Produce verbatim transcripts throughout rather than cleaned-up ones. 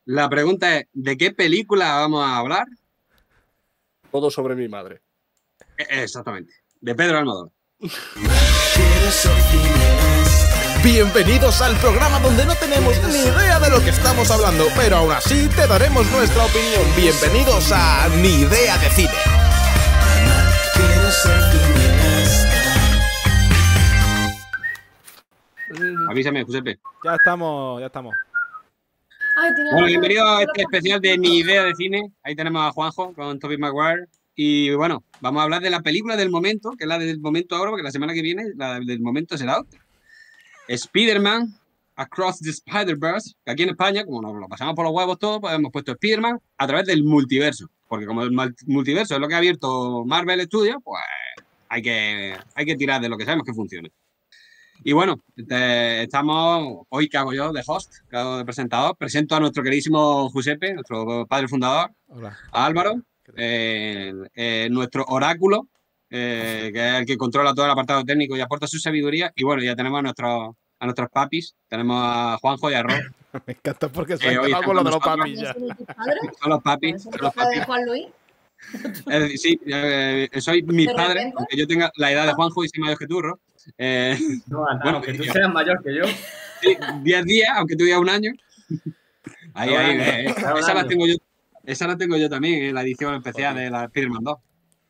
La pregunta es, ¿de qué película vamos a hablar? Todo sobre mi madre. E- Exactamente, de Pedro Almodóvar. Bienvenidos al programa donde no tenemos ni idea de lo que estamos hablando, pero aún así te daremos nuestra opinión. Bienvenidos a Ni Idea de Cine. Avísame, Giuseppe. Ya estamos, ya estamos. Ay, tenía Bueno, ganas bienvenido a de- este especial de Ni Idea de Cine. Ahí tenemos a Juanjo con Tobey Maguire. Y bueno, vamos a hablar de la película del momento, que es la del momento ahora, porque la semana que viene la del momento será otra. Spider-Man Across the Spider-Verse, que aquí en España, como nos lo pasamos por los huevos todos, pues hemos puesto Spider-Man a través del multiverso. Porque como el mal- multiverso es lo que ha abierto Marvel Studios, pues hay que, hay que tirar de lo que sabemos que funcione. Y bueno, te- estamos, hoy que hago yo de host, que hago de presentador, presento a nuestro queridísimo Giuseppe, nuestro padre fundador, Hola. a Álvaro, eh, eh, nuestro oráculo, eh, que es el que controla todo el apartado técnico y aporta su sabiduría. Y bueno, ya tenemos a nuestros, a nuestros papis, tenemos a Juanjo y a Ro. Me encanta porque se Eh, ha hoy acabado con lo de los estamos papis ya. ¿Son tus padres? Son los papis, ¿Son son los los padres de papis. Juan Luis? Es decir, sí, eh, soy mis ¿De padres, repente? aunque yo tenga la edad de Juanjo y soy mayor que tú, Ro. Eh, No, anda, Bueno, que tú yo- seas mayor que yo. Sí, diez días, aunque tú digas un año. Ahí, Un ahí, año, eh, un esa la año. tengo yo. Esa la tengo yo también en la edición especial de la Spider-Man dos.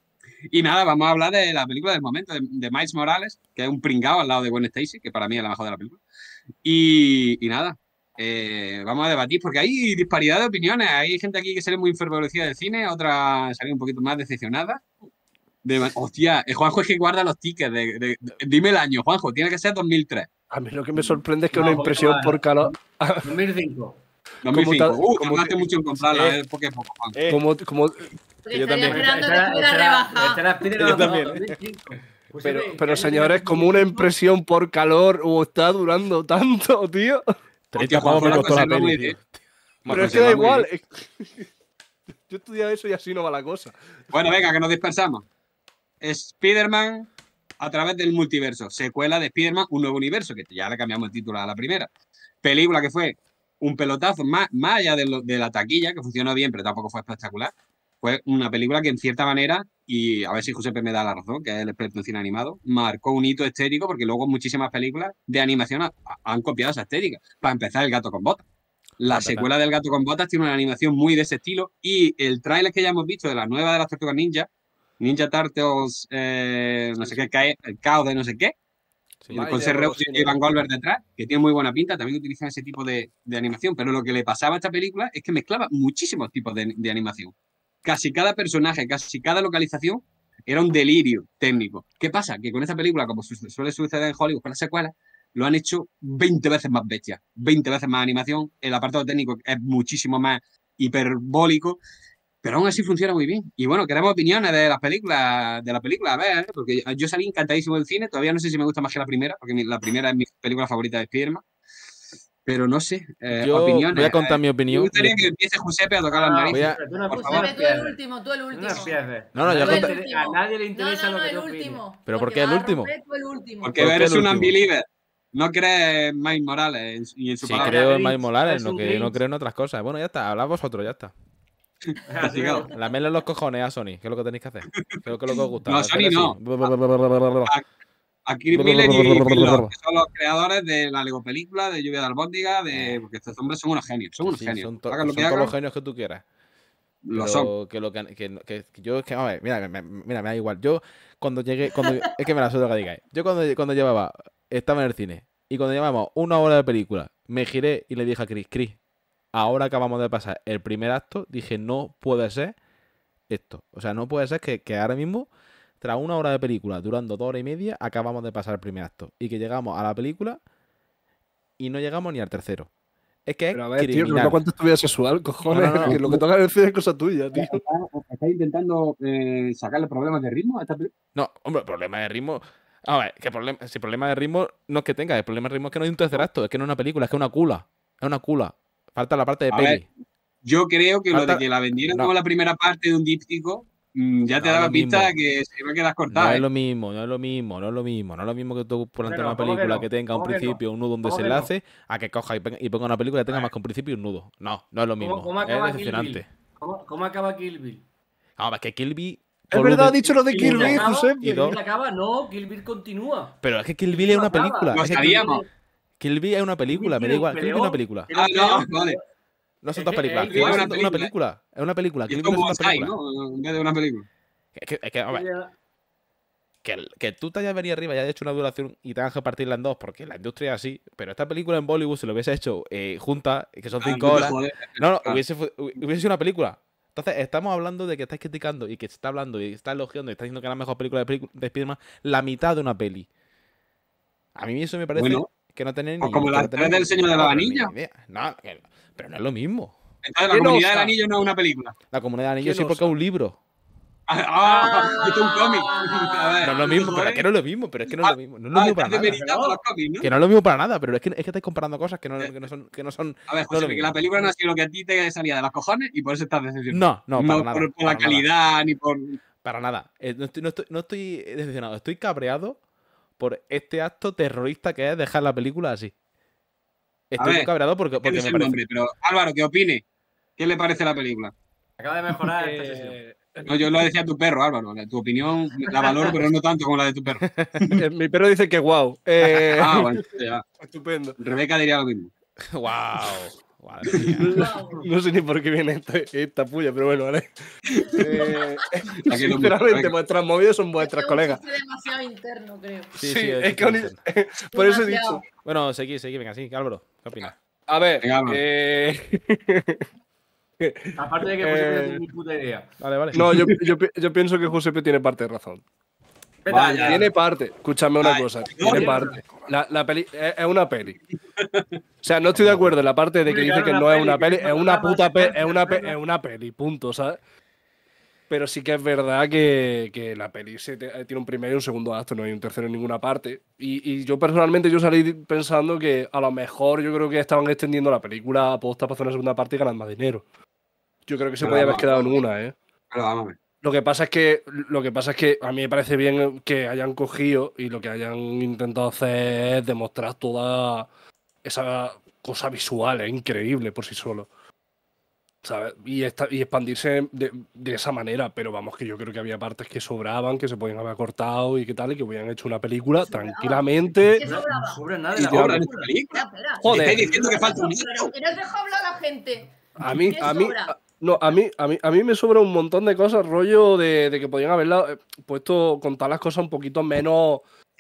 Y nada, vamos a hablar de la película del momento, de, de Miles Morales, que es un pringao al lado de Gwen Stacy, que para mí es la mejor de la película. Y, y nada, eh, vamos a debatir, porque hay disparidad de opiniones. Hay gente aquí que sale muy enfervorecida del cine, otra sale un poquito más decepcionada. De, hostia, eh, Juanjo es que guarda los tickets. De, de- de- dime el año, Juanjo, tiene que ser dos mil tres. A mí lo que me sorprende es que No, una porque impresión va- por calor. dos mil cinco. dos mil cinco. tal- Uh, como tardaste que- mucho en comprarla, eh, eh, porque es poco, Juanjo. Eh, Como, como, Porque Yo estaría también. esperando Esta que era- estuviera esta era- rebajada. esta era Spider-Man Yo también, dos mil cinco. Pues pero, sí, pero ¿qué señores, año como una tiene? impresión por calor o está durando tanto, tío. treinta Hostia, pavos Juanjo me la costó la conserva muy peli, bien. tío. Pero es que da igual. es- Yo he estudiado eso y así no va la cosa. Bueno, venga, que nos dispersamos. Spider-Man a través del multiverso. Secuela de Spider-Man, un nuevo universo, que ya le cambiamos el título a la primera. Película que fue un pelotazo, más, más allá de, lo- de la taquilla, que funcionó bien, pero tampoco fue espectacular. Fue una película que en cierta manera, y a ver si Giuseppe me da la razón, que es el experto en cine animado, marcó un hito estético, porque luego muchísimas películas de animación ha- han copiado esa estética. Para empezar, El gato con botas. La empezar. secuela del Gato con Botas tiene una animación muy de ese estilo, y el tráiler que ya hemos visto de la nueva de las Tortugas Ninja, Ninja Turtles, eh, no sé qué, cae- el caos de no sé qué, Sí. con Vaya, Serreo sí, y Van Goldberg detrás, que tiene muy buena pinta, también utilizan ese tipo de, de animación, pero lo que le pasaba a esta película es que mezclaba muchísimos tipos de, de animación. Casi cada personaje, casi cada localización era un delirio técnico. ¿Qué pasa? Que con esta película, como su- suele suceder en Hollywood con las secuelas, lo han hecho veinte veces más bestia, veinte veces más animación, el apartado técnico es muchísimo más hiperbólico, pero aún así funciona muy bien. Y bueno, queremos opiniones de las películas, de la película, a ver, ¿eh? Porque yo salí encantadísimo del cine, todavía no sé si me gusta más que la primera, porque mi- la primera es mi película favorita de Spider-Man, pero no sé, eh, Yo opiniones. voy a contar mi Me opinión. gustaría que empiece Giuseppe a tocar las No, narices. Voy a- Giuseppe, tú no- por tú no favor. Giuseppe, tú el empieces. último, tú el Tú último. no empieces. No, no, a, yo nadie conté- le inter- a nadie le No, interesa no, lo no, que el tú opines. último. ¿Pero por Porque qué el vas a último? romper tú el último. Porque ¿Por qué eres el un último? unbeliever. No crees en Miles Morales y en su Sí, palabra. creo en Grinch, Miles Morales, es no, un que no Grinch. creo en otras cosas. Bueno, ya está, hablad vosotros, ya está. Así Castigado. que- La mela en los cojones a Sony, ¿qué es lo que tenéis que hacer? ¿Qué es lo que os gusta? No, Hacer Sony así. no. A Chris Miller y Phil Lord, que son los creadores de la Lego película, de Lluvia de Albóndiga, de... porque estos hombres son unos genios, son unos Sí, genios. son, to- Hagan lo son que todos hagan, los genios que tú quieras. lo Pero son. que lo que, que, que- que yo es que, a ver, mira, me, mira, me da igual. Yo cuando llegué, cuando, es que me la suda que digáis. Yo cuando, cuando llevaba, estaba en el cine y cuando llevábamos una hora de película, me giré y le dije a Chris, Chris, ahora acabamos de pasar el primer acto, dije, no puede ser esto. O sea, no puede ser que, que ahora mismo, tras una hora de película, durando dos horas y media, acabamos de pasar el primer acto. Y que llegamos a la película y no llegamos ni al tercero. Es que es Pero a ver, tío, que criminal. no cuentes tu vida sexual, cojones. No, no, no. Que lo que toca en el cine es cosa tuya, tío. ¿Estás intentando eh, sacarle problemas de ritmo a esta película? No, hombre, problema de ritmo. A ver, que problema, si problema de ritmo no es que tenga, el problema de ritmo es que no hay un tercer acto, es que no es una película, es que es una cula. Es una cula. Falta la parte de A peli. ver, Yo creo que lo Falta- de que la vendieron no. como la primera parte de un díptico mm, ya te No, daba lo pista mismo. que se iba a quedar No cortada. es ¿eh? lo mismo, no es lo mismo, no es lo mismo. No es lo mismo que tú plantees no? una ¿Cómo que película no? que tenga un ¿Cómo que no? principio, un nudo, un ¿Cómo que no? desenlace, a que coja y ponga- y ponga una película que tenga A ver. más que un principio y un nudo. No, no es lo ¿Cómo, mismo. cómo Es acaba Kill decepcionante. Bill? ¿Cómo, cómo acaba Kill Bill? Vamos, es que Kill Bill. Es volumen verdad, ha dicho lo de Kill Kill Bill Bill, acaba, Josep. y Kill dos. Bill acaba, no, Kill Bill continúa. Pero es que Kill Kill Bill Bill es no una acaba. película. Lo Es que Kill, sabíamos. Kill Bill es una película, me da tiene un igual. Kill Bill es una peleón, película. tiene un Ah, no, peleón, vale. No son Es dos que películas. es Kill Bill igual. es una una película. película. Es una película. Y Kill es Bill es como una Bonsai, película. ¿no? En vez de una película. Es que, es que, a ver, Ya. que, que tú te hayas venido arriba y hayas hecho una duración y tengas que partirla en dos, porque la industria es así, pero esta película en Bollywood se lo hubiese hecho eh, junta, que son Ah, cinco no te horas. jodes. No, no, Ah. hubiese, fu- hubiese sido una película. Entonces, estamos hablando de que estáis criticando y que se está hablando y está elogiando y está diciendo que es la mejor película de, pelicu- de Spider-Man, la mitad de una peli. A mí eso me parece Bueno, que no tenéis pues ni como que las no tenéis tres del ni- Señor de los vamos, pero ni Anillos. idea. No, que- pero no es lo mismo. Entonces, la ¿Quién comunidad osa? del anillo no es una película. La Comunidad de Anillos ¿Quién sí porque osa? es un libro. Ah, esto es un cómic. A ver, No es lo mismo, pero es que no es lo mismo, pero es que no es lo mismo. No es lo Ah, mismo para estás nada. demeritando los cómics, ¿no? Que no es lo mismo para nada, pero es que, es que estáis comparando cosas que no, que no son, que no son. A ver, no es José, lo que mismo. la película no ha sido lo que a ti te salía de los cojones y por eso estás decepcionado. No, no, para No nada. por, por para la nada. calidad ni por. Para nada. Eh, no, estoy, no, estoy, no estoy decepcionado. Estoy cabreado por este acto terrorista que es dejar la película así. Estoy ver, muy cabreado porque, ¿Qué porque es me el parece. nombre? Pero, Álvaro, ¿qué opine? ¿Qué le parece la película? Acaba de mejorar esta sesión. Eh, No, yo lo decía tu perro, Álvaro. Tu opinión la valoro, pero no tanto como la de tu perro. eh, mi perro dice que guau. Eh, Ah, bueno, ya. Estupendo. Rebeca diría lo mismo. ¡Wow! Madre mía. Guau. No sé ni por qué viene este- esta puya, pero bueno, vale. Eh, La que no me- sinceramente, la que- vuestras movidas son vuestras, Es un colegas. chiste demasiado interno, creo. Sí, Sí, sí, es que un- un- por eso he Demasiado. dicho. Bueno, seguí, seguí, venga, sí, Álvaro, ¿qué opinas? A ver, Venga, vamos. eh, Aparte de que José no tiene ni puta idea. Vale, vale. no, yo, yo, pi- yo pienso que Josepe tiene parte de razón. Vete Vaya. allá. Tiene parte, escúchame una Ay, cosa, no, tiene no, parte. La, la peli es, es una peli. O sea, no estoy de acuerdo en la parte de que dice que no es una peli, es una puta peli, es una, pe- es una peli, punto, ¿sabes? Pero sí que es verdad que, que la peli se te- tiene un primero y un segundo acto, no hay un tercero en ninguna parte. Y, y yo personalmente yo salí pensando que a lo mejor yo creo que estaban extendiendo la película aposta para hacer una segunda parte y ganar más dinero. Yo creo que se Pero podía haber vamos. quedado en una, ¿eh? Pero vamos a ver. Lo que pasa es que lo que pasa es que a mí me parece bien que hayan cogido y lo que hayan intentado hacer es demostrar toda esa cosa visual, es increíble por sí solo. ¿Sabes? Y, esta- y expandirse de, de esa manera, pero vamos, que yo creo que había partes que sobraban, que se podían haber cortado y que tal, y que hubieran hecho una película Sobraba. tranquilamente. ¿Qué No sobraba? sobra nada de Y la te Ahora obra. en esta película. Espera, espera. Joder. Estáis diciendo que falta un Pero niño. que no has dejado hablar a la gente. A mí, ¿Qué a mí, sobra? a- no, a mí, a mí, a mí me sobra un montón de cosas, rollo de, de que podían haberla eh, puesto, contar las cosas un poquito menos.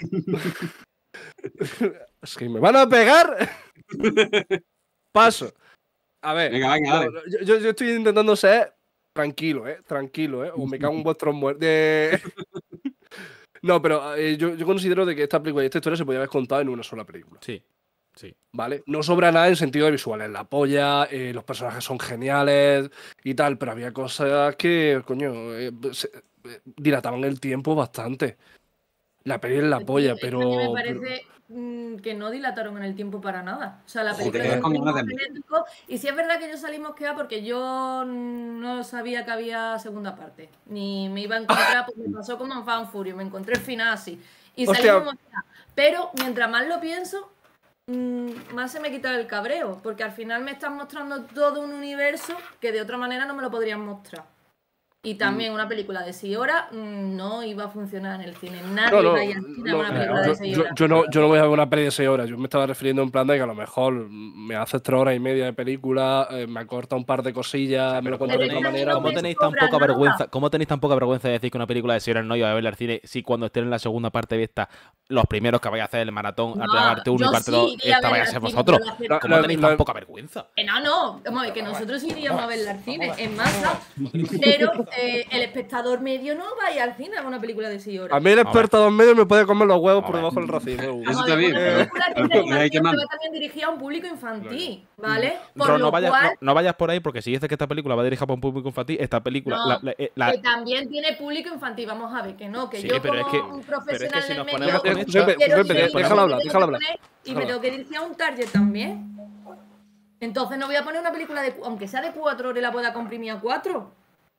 Es que me van a pegar. Paso. A ver, Venga, venga, no, dale. no, yo, yo- yo estoy intentando ser tranquilo, ¿eh? Tranquilo, ¿eh? O me cago en vuestros muertos. No, pero eh, yo, yo considero de que esta película y esta historia se podía haber contado en una sola película. Sí, sí. ¿Vale? No sobra nada en sentido de visuales. La polla, eh, los personajes son geniales y tal, pero había cosas que, coño, eh, se- eh, dilataban el tiempo bastante. La peli es la Es que- polla, es que pero. a mí me pero- parece mm, que no dilataron en el tiempo para nada. O sea, la Joder, película es con un ganas de ritmo frenético. Y sí es verdad que yo salí mosqueada porque yo no sabía que había segunda parte. Ni me iba a encontrar, pues me pasó como en Fan Fury, me encontré el final así. Y salí Hostia. mosqueada. Pero mientras más lo pienso, mm, más se me quita el cabreo. Porque al final me están mostrando todo un universo que de otra manera no me lo podrían mostrar. Y también una película de seis horas mm, no iba a funcionar en el cine. Nadie No, no, iba a ir al cine a no, una eh, película de yo, seis yo- horas. yo no, yo no voy a ver una peli de seis horas. Yo me estaba refiriendo en plan de que a lo mejor me haces tres horas y media de película, eh, me acorta un par de cosillas, me lo cuento de pero otra es que a mí manera. no ¿Cómo me tenéis tan sobra poca nada. vergüenza? ¿Cómo tenéis tan poca vergüenza de decir que una película de seis horas no iba a verla al cine si cuando estén en la segunda parte de esta, los primeros que vais a hacer el maratón, No, la parte uno y yo parte sí dos, iría a esta vais a verla ser al cine, vosotros? yo la La- ¿Cómo la- tenéis la- tan poca vergüenza? Que no, no, vamos a ver, que nosotros iríamos a verla al cine en masa, pero eh, el espectador medio no vaya al cine a ver una película de seis horas. A mí el experto dos medios me puede comer los huevos A por ver. debajo del racimo. Eso Vamos a ver, también. una película que Pero, es de pero hay que animación, mandar. pero también dirigida a un público infantil, ¿vale? Por Ron, lo no, vayas, cual, no, no vayas por ahí porque si dices que esta película va dirigida para un público infantil, esta película. No, la- la- eh, la- que también tiene público infantil, vamos a ver, que no, que Sí, yo pero como es que- un pero es que profesional si del nos medio, ponemos con Eh, esta- Josepe, quiero Josepe, dirigir- déjala hablar, me tengo déjala que hablar. poner- y me Déjala tengo que dirigir a un target también. Entonces no voy a poner una película de, cu- aunque sea de cuatro horas y la pueda comprimir a cuatro.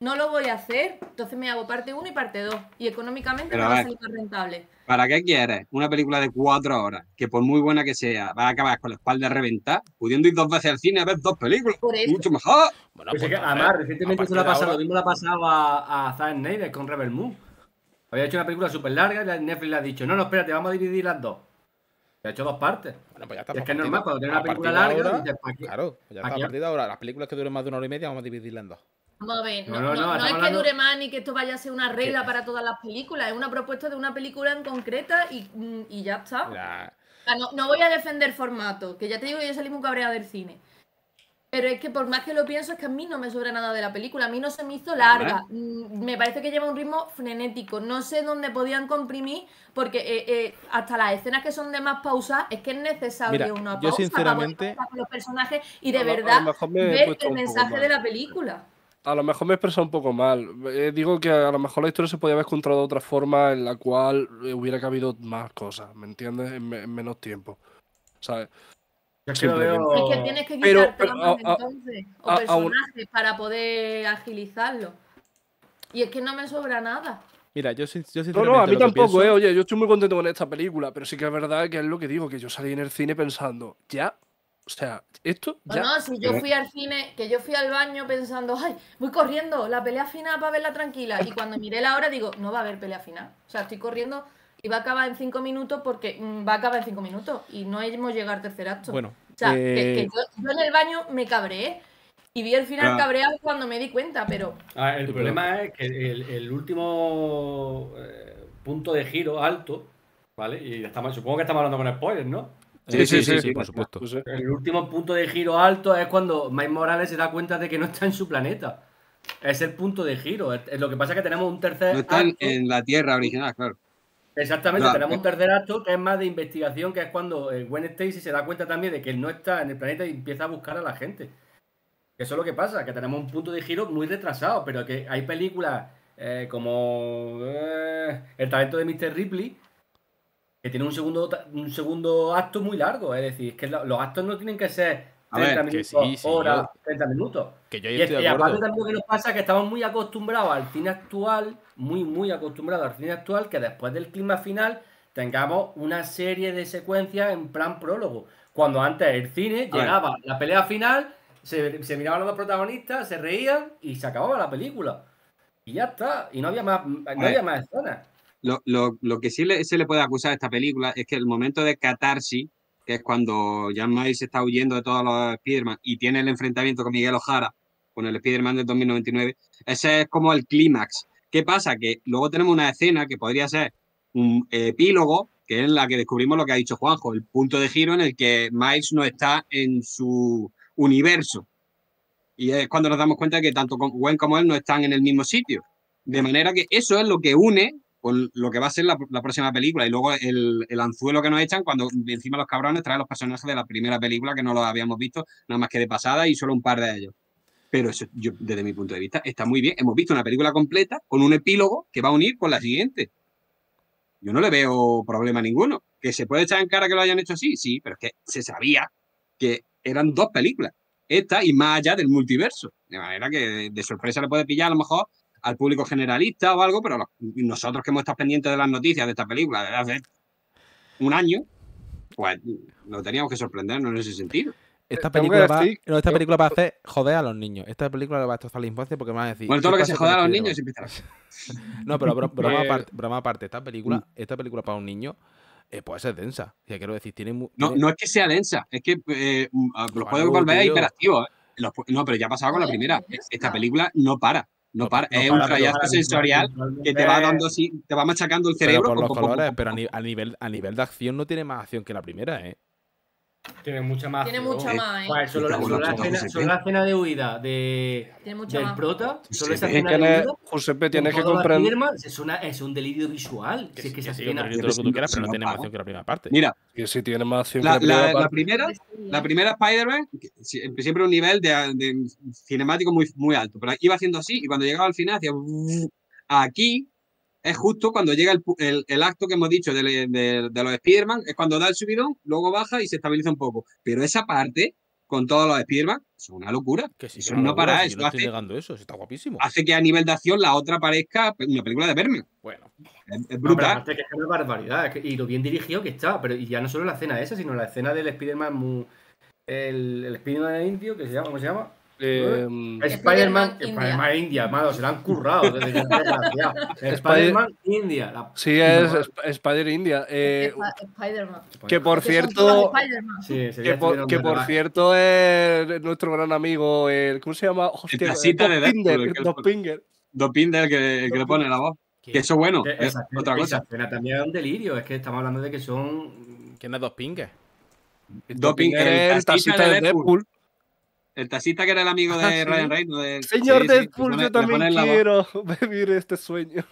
no lo voy a hacer. Entonces me hago parte uno y parte dos. Y económicamente Pero me a va a ver. salir más rentable. ¿Para qué quieres una película de cuatro horas que por muy buena que sea va a acabar con la espalda reventada, pudiendo ir dos veces al cine a ver dos películas? Por eso. Mucho mejor. Bueno, Pues es pues que, entonces, además, a recientemente partir se lo ha de pasado, ahora- lo mismo le ha pasado a, a Zack Snyder con Rebel Moon. Había hecho una película súper larga y Netflix le ha dicho, no, no, espérate, vamos a dividir las dos. Se ha hecho dos partes. Bueno, pues ya está. Y es pues que es a partir normal, de- cuando tienes a una película partir de larga, ahora, dices, ¿para qué? claro, pues ya ¿Para está. A qué? partir de ahora, las películas que duren más de una hora y media, vamos a dividirlas en dos. Vamos a ver, no, No, no, no, no, no estamos es que hablando- dure más ni que esto vaya a ser una regla ¿Qué? para todas las películas. Es una propuesta de una película en concreta y, mm, y ya está. Mira, O sea, no, no voy a defender formato, que ya te digo que yo salí muy cabreada del cine. Pero es que por más que lo pienso, es que a mí no me sobra nada de la película. A mí no se me hizo larga. Mm, Me parece que lleva un ritmo frenético. No sé dónde podían comprimir, porque eh, eh, hasta las escenas que son de más pausa, es que es necesario Mira, una yo pausa sinceramente- para poder conectar con los personajes y de A lo- a lo verdad mejor me he ver puesto el un poco mensaje mal. de la película. A lo mejor me he expresado un poco mal. Eh, digo que a lo mejor la historia se podía haber contado de otra forma en la cual eh, hubiera cabido más cosas, ¿me entiendes? En, me- en menos tiempo. ¿Sabes? Yo es que lo Simplemente. veo... Es que tienes que Pero- quitarte pero, más a- a- entonces, o a- aún- personajes para poder agilizarlo. Y es que no me sobra nada. mira, yo, sin- yo No, sinceramente. no, a mí lo que tampoco, pienso- eh. Oye, yo estoy muy contento con esta película, pero sí que es verdad que es lo que digo, que yo salí en el cine pensando, ya, o sea, esto, No, ya. no, si yo Pero- fui al cine, que yo fui al baño pensando, ay, voy corriendo, la pelea final para verla tranquila. Y cuando miré la hora digo, no va a haber pelea final. O sea, estoy corriendo y va a acabar en cinco minutos porque mm, va a acabar en cinco minutos. Y no hemos llegado al tercer acto. Bueno, O sea, que, que eh, yo, yo en el baño me cabreé. Y vi el final Ah. cabreado cuando me di cuenta, pero Ah, el Sí, problema es que el, el último eh, punto de giro alto, ¿vale? Y estamos, supongo que estamos hablando con spoilers, ¿no? Sí, sí, sí, sí, sí, sí, por supuesto. Pues, eh, El último punto de giro alto es cuando Miles Morales se da cuenta de que no está en su planeta. Es el punto de giro. Es- es lo que pasa es que tenemos un tercer No están acto. en la Tierra original, claro. Exactamente, Claro. tenemos un tercer acto que es más de investigación, que es cuando eh, Gwen Stacy se da cuenta también de que él no está en el planeta y empieza a buscar a la gente. Eso es lo que pasa, que tenemos un punto de giro muy retrasado, pero que hay películas eh, como eh, El talento de mister Ripley, que tiene un segundo, ta- un segundo acto muy largo. Es decir, es que lo- los actos no tienen que ser A ver, treinta que minutos, sí, sí, horas, yo- treinta minutos. Que yo ahí Y, es- estoy de y aparte acuerdo. también lo que nos pasa es que estamos muy acostumbrados al cine actual, muy, muy acostumbrados al cine actual, que después del clima final tengamos una serie de secuencias en plan prólogo. Cuando antes el cine A ver. llegaba la pelea final, se, se miraban los dos protagonistas, se reían y se acababa la película. Y ya está. Y no había más, no ver. había más escenas. Lo, lo- lo que sí le- se le puede acusar a esta película es que el momento de catarsis, que es cuando Jan Miles está huyendo de todos los Spider-Man y tiene el enfrentamiento con Miguel Ojara, con el Spider-Man del dos mil noventa y nueve, ese es como el clímax. ¿Qué pasa? Que luego tenemos una escena que podría ser un epílogo, que es en la que descubrimos lo que ha dicho Juanjo, el punto de giro en el que Miles no está en su universo. Y es cuando nos damos cuenta de que tanto Gwen como él no están en el mismo sitio. De manera que eso es lo que une con lo que va a ser la, la próxima película. Y luego el, el anzuelo que nos echan cuando encima los cabrones traen los personajes de la primera película que no los habíamos visto, nada más que de pasada y solo un par de ellos. Pero eso, yo, desde mi punto de vista, está muy bien. Hemos visto una película completa con un epílogo que va a unir con la siguiente. Yo no le veo problema ninguno. ¿Que se puede echar en cara que lo hayan hecho así? Sí, pero es que se sabía que eran dos películas. Esta y más allá del multiverso. De manera que de, de sorpresa le puede pillar a lo mejor al público generalista o algo, pero los- nosotros que hemos estado pendientes de las noticias de esta película desde hace un año, pues no teníamos que sorprendernos en ese sentido. Esta Tengo que película, va, decir- no, esta película va a hacer joder a los niños. Esta película le va a destrozar la infancia porque me van a decir. Bueno, todo ¿qué lo que se pasa joda a con los Spider-Man? niños siempre estará. No, pero bro- broma, Eh, aparte, broma aparte, esta película, esta película para un niño eh, puede ser densa. O sea, quiero decir, tiene, mu- No, tiene- no es que sea densa, es que eh, los Bueno, puede volver tío. hiperactivos. ¿eh? Los pu- no, pero ya ha pasado con la Joder, primera. ya Esta está. película no para, no No, para. no es para, un pero fracaso para- sensorial que te va dando así, te va machacando el pero cerebro. por pum, los pum, pum, colores, pum, pero a, pum, ni- a nivel, a nivel de acción no tiene más acción que la primera, ¿eh? Tiene mucha más. Tiene acción. mucha más, ¿eh? Pues solo, Me cago en solo la la puta, escena, José solo P. la escena de huida de, Tiene mucha del más. prota, solo esa José P. escena que de ne- huida. Josepe, tienes que con todos los comprender. Spiderman, Es, una, es un delirio visual. Si es que esa sí, escena. hombre, todo lo que tú quieras, pero no tiene más acción que la primera parte. Mira, Que si tiene más acción la, que la primera la- la parte. primera, la primera Spider-Man, que sie- siempre un nivel de, de cinemático muy, muy alto, pero iba haciendo así y cuando llegaba al final hacía. Aquí es justo cuando llega el, pu- el- el acto que hemos dicho de, de- de los Spider-Man, es cuando da el subidón, luego baja y se estabiliza un poco. Pero esa parte, con todos los Spider-Man, es una locura. Que sí, Eso que no locura, para, si eso yo no estoy hace, negando eso, eso está guapísimo. hace que a nivel de acción la otra parezca una película de Berman. Bueno, Es, es No, pero brutal. aparte que es una barbaridad. es que- y lo bien dirigido que está. Pero y ya no solo la escena esa, sino la escena del Spider-Man. mu- El, el Spider-Man indio, que se llama, ¿cómo se llama? Eh, Spider-Man Spider-Man Spider-Man India, mano, se lo han currado desde que es desgraciado. Spider- Spider-Man India. la- sí, es Sp- Spider India. eh, Sp- Spider-Man. que por Que son todos cierto, Spider-Man. Sí, ese día que por, estuvieron que de por rebaja. cierto es nuestro gran amigo, el, ¿cómo se llama? Hostia, tacita de Deadpool, Dopinder, el que- Dopinder. Dopinder, el que, el que le pone la voz. Que eso, bueno, Que es Esa, otra esa cosa. escena también es un delirio. Es que estamos hablando de que son. ¿quién es dos pingues? Dopinder, es el taxista de Deadpool. El taxista que era el amigo de Ah, ¿sí? Ryan Reynolds. de- Señor sí, sí, Deadpool, le pone- yo le también ponen la voz. quiero vivir este sueño.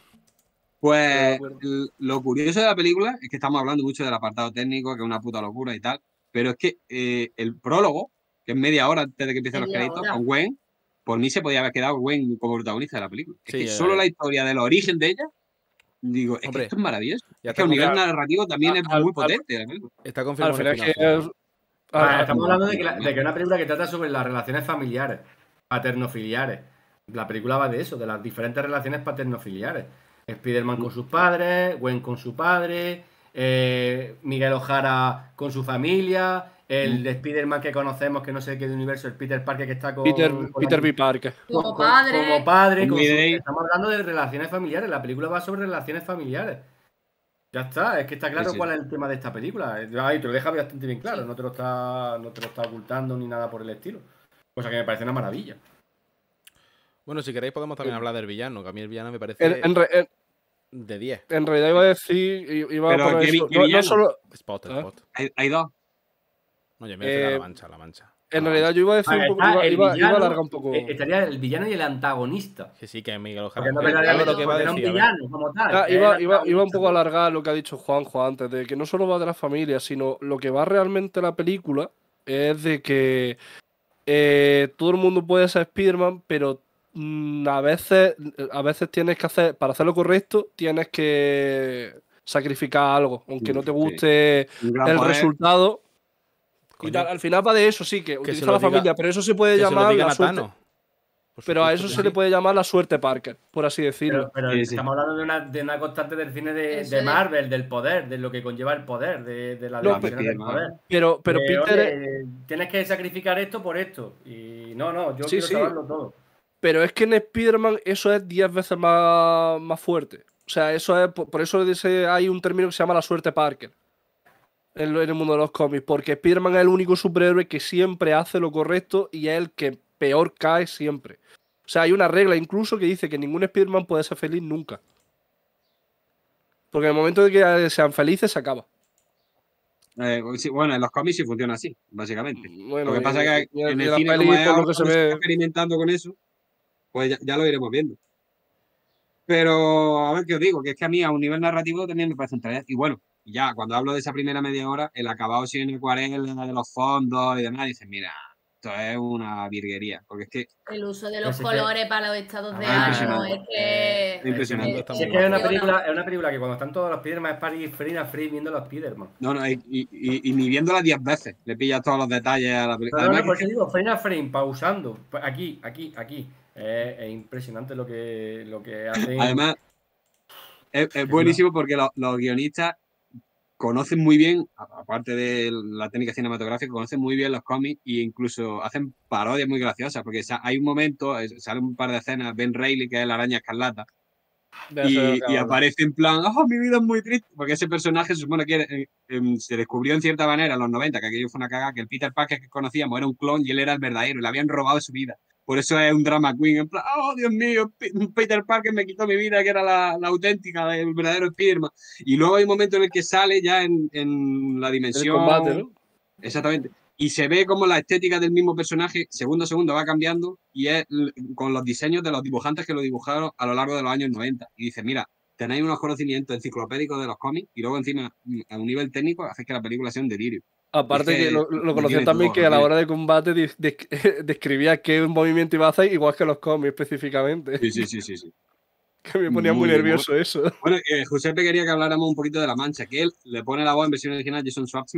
Pues acuerdo. l- lo curioso de la película es que estamos hablando mucho del apartado técnico, que es una puta locura y tal, pero es que eh, el prólogo, que es media hora antes de que empiecen los Media créditos, hora. con Gwen, por mí se podía haber quedado Gwen como protagonista de la película. Es Sí, que ya, solo ya. la historia del origen de ella, digo, es Hombre, que esto es maravilloso. ya Es que a está nivel confi- narrativo también es al- muy al- potente la película. Está Al confirmado final un es que spin-off, es- ¿no? Ah, ah, estamos hablando de que, la- de que es una película que trata sobre las relaciones familiares, paternofiliares. La película va de eso, de las diferentes relaciones paternofiliares. Spider-Man con sus padres, Gwen con su padre, eh, Miguel O'Hara con su familia, el de Spider-Man que conocemos, que no sé qué de universo, el Peter Parker que está con... Peter, con Peter la- B. Parker. con- Como con- padre. Como padre, Con con su- Mayday. estamos hablando de relaciones familiares. La película va sobre relaciones familiares. Ya está, es que está claro Sí, sí. cuál es el tema de esta película. Ahí te lo deja bastante bien claro, no te lo está, no te lo está ocultando ni nada por el estilo. Cosa que me parece una maravilla. Bueno, si queréis podemos también hablar del villano, que a mí el villano me parece En, en re- en- de diez. en realidad iba a decir, i- iba Pero a poner ¿qué vi- eso. qué No, no villano? solo, Spot, ¿Ah? spot. Hay, hay dos. Oye, me refiero a Eh, la mancha, la mancha. en realidad yo iba a decir Ah, un poco, está iba, el iba- iba a villano, alargar un poco. eh, Estaría el villano y el antagonista. Que sí, que es Miguel O'Hara. Porque no Pero verdaderamente lo que va a porque era un decir, a ver. villano como tal. Ah, es iba, el iba, iba un antagonista. poco a alargar lo que ha dicho Juanjo antes, de que no solo va de la familia, sino lo que va realmente la película es de que eh, todo el mundo puede ser Spider-Man, pero mm, a veces, a veces tienes que hacer, para hacer lo correcto, tienes que sacrificar algo, aunque no te Sí. guste Un gran el poder. resultado. Y Coño, tal, al final va de eso, sí, que, se utiliza lo la diga- familia, pero eso se puede que se lo llamar digan la a suerte. Thanos. Por Pero a supuesto eso que se le sí. puede llamar la suerte Parker, por así decirlo. Pero, pero Sí, sí. estamos hablando de una, de una constante del cine de, Eso de es. Marvel, del poder, de lo que conlleva el poder, de, de la No, dimensión del pero- poder. Pero, pero Eh, Peter es- oye, tienes que sacrificar esto por esto. Y no, no, yo Sí, quiero sí. saberlo todo. Pero es que en Spider-Man eso es diez veces más, más fuerte. O sea, eso es. Por por eso dice, hay un término que se llama la suerte Parker. En, lo- en el mundo de los cómics. Porque Spider-Man es el único superhéroe que siempre hace lo correcto y es el que peor cae siempre. O sea, hay una regla incluso que dice que ningún Spider-Man puede ser feliz nunca. Porque en el momento de que sean felices se acaba. Eh, sí, bueno, en los cómics sí funciona así, básicamente. Bueno, Lo que y- pasa es que y- y en el la cine, peli, como es por lo ahora, que se como se está ve. experimentando con eso, pues ya, ya lo iremos viendo. Pero, a ver qué os digo, que es que a mí a un nivel narrativo también me parece un trayecto. Y bueno, ya cuando hablo de esa primera media hora, el acabado sí en acuarela de los fondos y demás, dices, mira, esto es una virguería. Porque es que El uso de los Ese que- colores para los estados de Ah, ánimo impresionante. es que. Es impresionante. es- Si Es que es una funciona. película, es una película que cuando están todos los Spiderman es para ir free a free viendo los Spiderman. no, no, y, y- y- y ni viéndola diez veces, le pillas todos los detalles a la No, película. no, no, Además, por que- eso digo, frame a frame, pausando. Pues aquí, aquí, aquí. Es, es impresionante lo que, lo que hacen. además es, es buenísimo porque los, los guionistas conocen muy bien, a- aparte de la técnica cinematográfica, conocen muy bien los cómics e incluso hacen parodias muy graciosas, porque sa- hay un momento, eh, sale un par de escenas, Ben Reilly, que es la araña escarlata, de eso y, es lo que y habla. aparece en plan, ¡oh, mi vida es muy triste! Porque ese personaje se supone que eh, em, se descubrió en cierta manera en los noventa, que aquello fue una cagada, que el Peter Parker que conocíamos era un clon y él era el verdadero, y le habían robado su vida. Por eso es un drama queen, en plan, ¡oh, Dios mío! P- Peter Parker me quitó mi vida, que era la, la auténtica, el verdadero Spiderman. Y luego hay un momento en el que sale ya en, en la El dimensión... combate, ¿no? Exactamente. Y se ve como la estética del mismo personaje, segundo a segundo, va cambiando y es l- con los diseños de los dibujantes que lo dibujaron a lo largo de los años noventa. Y dice, mira, tenéis unos conocimientos enciclopédicos de los cómics y luego encima, mm, a un nivel técnico, hacéis que la película sea un delirio. Aparte Es que que lo, lo lo conocían tiene también todo, que lo a la tiene. hora de combate de- de- describía qué movimiento iba a hacer, igual que los cómics específicamente. Sí, sí, sí, sí. sí. Que me ponía muy, Muy bien, nervioso eso. Bueno, eh, Giuseppe quería que habláramos un poquito de La Mancha, que él le pone la voz en versión original Jason Schwartzman,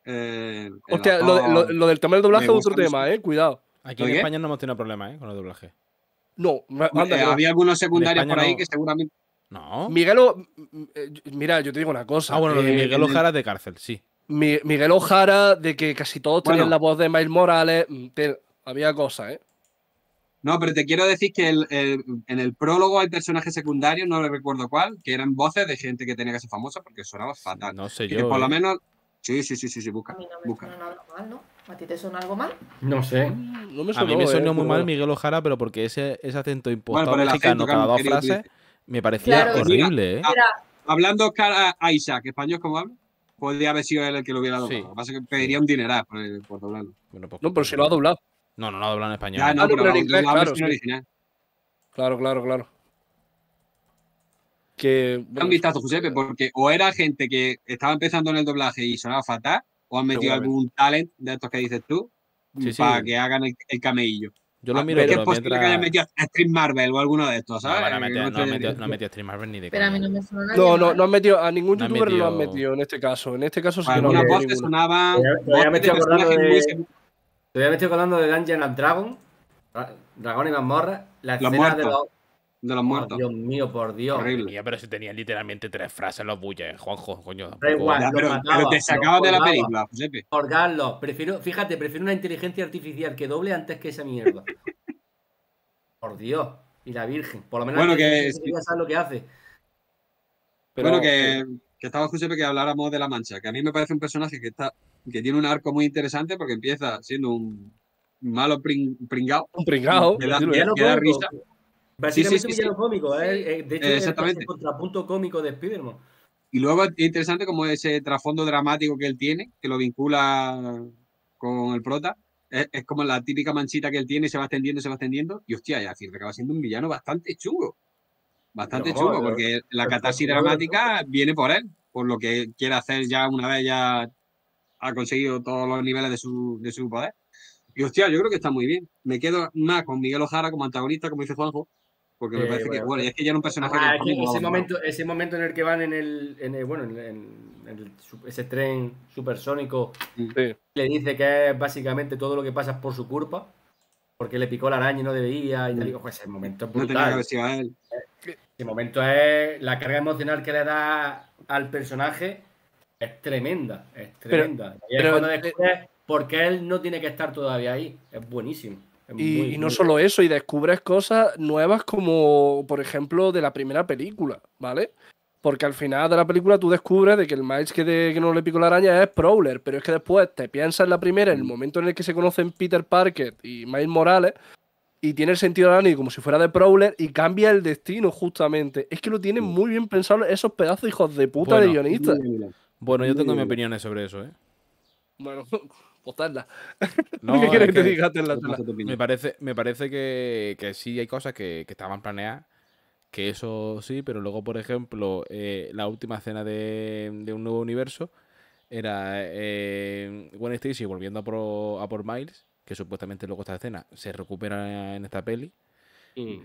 eh, el Hostia, lo, de- lo- actor lo del tema del doblaje es me otro gusta mucho. tema, eh. Cuidado. Aquí en ¿Oye? España no hemos tenido problemas, ¿eh? Con el doblaje. No, anda, Eh, que no. había algunos secundarios España por ahí no- que seguramente. No. Miguel O- eh, Mira, yo te digo una cosa. Ah, bueno, lo de eh, Miguel en el- Ojara es de cárcel, sí. Mi- Miguel Ojara, de que casi todos Bueno. tenían la voz de Miles Morales. mm, te- había cosas, ¿eh? No, pero te quiero decir que el- el- en el prólogo hay personajes secundarios, no le recuerdo cuál, que eran voces de gente que tenía que ser famosa porque sonaba fatal. No sé Que yo. por lo ¿eh? menos. Sí, sí, sí, sí, sí, busca. A mí no me busca. suena nada mal, ¿no? ¿A ti te suena algo mal? No sé. No me A mí me sonó, sonó eh, muy pero mal bueno. Miguel Ojara, pero porque ese, ese acento Bueno, impostado por el mexicano acento que cada han dos querido frases utilizar. me parecía Claro. horrible, ¿eh? Ah, Era, Hablando Oscar a Isaac, español como habla, podría haber sido él el que lo hubiera doblado. Sí. Lo que pasa es que pediría un dineral por, por doblarlo. Bueno, pues, No, pero si lo ha doblado. No, no, no habla en español. Ya, no, Ah, no, pero, pero en la- inglés, la claro, versión sí. original. Claro, claro, claro. Que. Da un bueno, vistazo, Giuseppe, porque o era gente que estaba empezando en el doblaje y sonaba fatal, o han metido Seguramente. algún talent de estos que dices tú Sí, sí. para que hagan el, el cameillo. Yo lo Ah, miro, es que pero es posible mientras... que hayan metido a Stream Marvel o alguno de estos, No, ¿sabes? bueno, no, ha Que metido- no no ha te- metido- no ha metido Stream Marvel ni de pero a mí coña. no me suena No, nadie no, mal. no han metido. A ningún No han youtuber lo han metido- metido en este caso. En este caso sí Pues que no han algunas metido voces ninguno. sonaban Todavía- todavía voces me de estoy acordando personajes de- muy... Todavía me estoy acordando de Dungeon and Dragon. Dra- Dragón y mazmorra. La Los escena de muertos. los. de los Oh, muertos. Dios mío, por Dios. Horrible. Mía, pero si tenía literalmente tres frases los bulles, Juanjo, coño. Da tampoco- igual. Ya, los pero, mataba, pero te los sacabas de la colgaba. película, Giuseppe. Colgarlos. Prefiero, fíjate, prefiero una inteligencia artificial que doble antes que esa mierda. Por Dios. Y la Virgen. Por lo menos Bueno, la que inteligencia sí. artificial sabe lo que hace. Pero, bueno, que, que estaba Giuseppe que habláramos de La Mancha, que a mí me parece un personaje que está que tiene un arco muy interesante porque empieza siendo un malo pring, pringao. Un pringao. Que da- dilo, que- eh. Villano que da cómico. risa. Básicamente Sí, sí, un sí, villano cómico. ¿eh? Eh, De hecho, es Exactamente. el contrapunto cómico de Spider-Man. Y luego es interesante como ese trasfondo dramático que él tiene, que lo vincula con el prota. Es, es como la típica manchita que él tiene y se va extendiendo, se va extendiendo. Y hostia, ya decir, acaba siendo un villano bastante chungo. Bastante No, chungo, no, porque la no, catarsis no, no, dramática viene por él, por lo que quiere hacer ya una vez ya ha conseguido todos los niveles de su, de su poder. Y hostia, yo creo que está muy bien. Me quedo más con Miguel Ojara como antagonista, como dice Juanjo, porque me Eh, parece que, bueno, bueno, y es que ya era un personaje Ah, que es que tampoco ese lo- momento, ese momento en el que van en el, en el- bueno, en, en- en el su- ese tren supersónico, Sí. le dice que es básicamente todo lo que pasa es por su culpa, porque le picó la araña y no debía y tal. y- Ojo, ese momento es no tenía que brutal. haber sido a él. Ese momento es la carga emocional que le da al personaje es tremenda, es tremenda. y es pero, cuando eh, descubres por qué él no tiene que estar todavía ahí. Es buenísimo. Es Y, muy- y no muy- solo eso, y descubres cosas nuevas como, por ejemplo, de la primera película, ¿vale? Porque al final de la película tú descubres de que el Miles que, de- que no le picó la araña es Prowler, pero es que después te piensas en la primera, en el momento en el que se conocen Peter Parker y Miles Morales, y tiene el sentido de Annie como si fuera de Prowler y cambia el destino justamente. Es que lo tienen muy bien pensado esos pedazos de hijos de puta de Bueno. guionistas. Bueno, yo tengo Muy mis bien. opiniones sobre eso, ¿eh? Bueno, postadla. No, ¿Qué quieres es que te que diga? Tenla, Pasa tenla. tu opinión. me parece, me parece que, que sí hay cosas que, que estaban planeadas, que eso sí, pero luego, por ejemplo, eh, la última escena de, de un nuevo universo era eh, Gwen Stacy volviendo a por, a por Miles, que supuestamente luego esta escena se recupera en esta peli, Mm.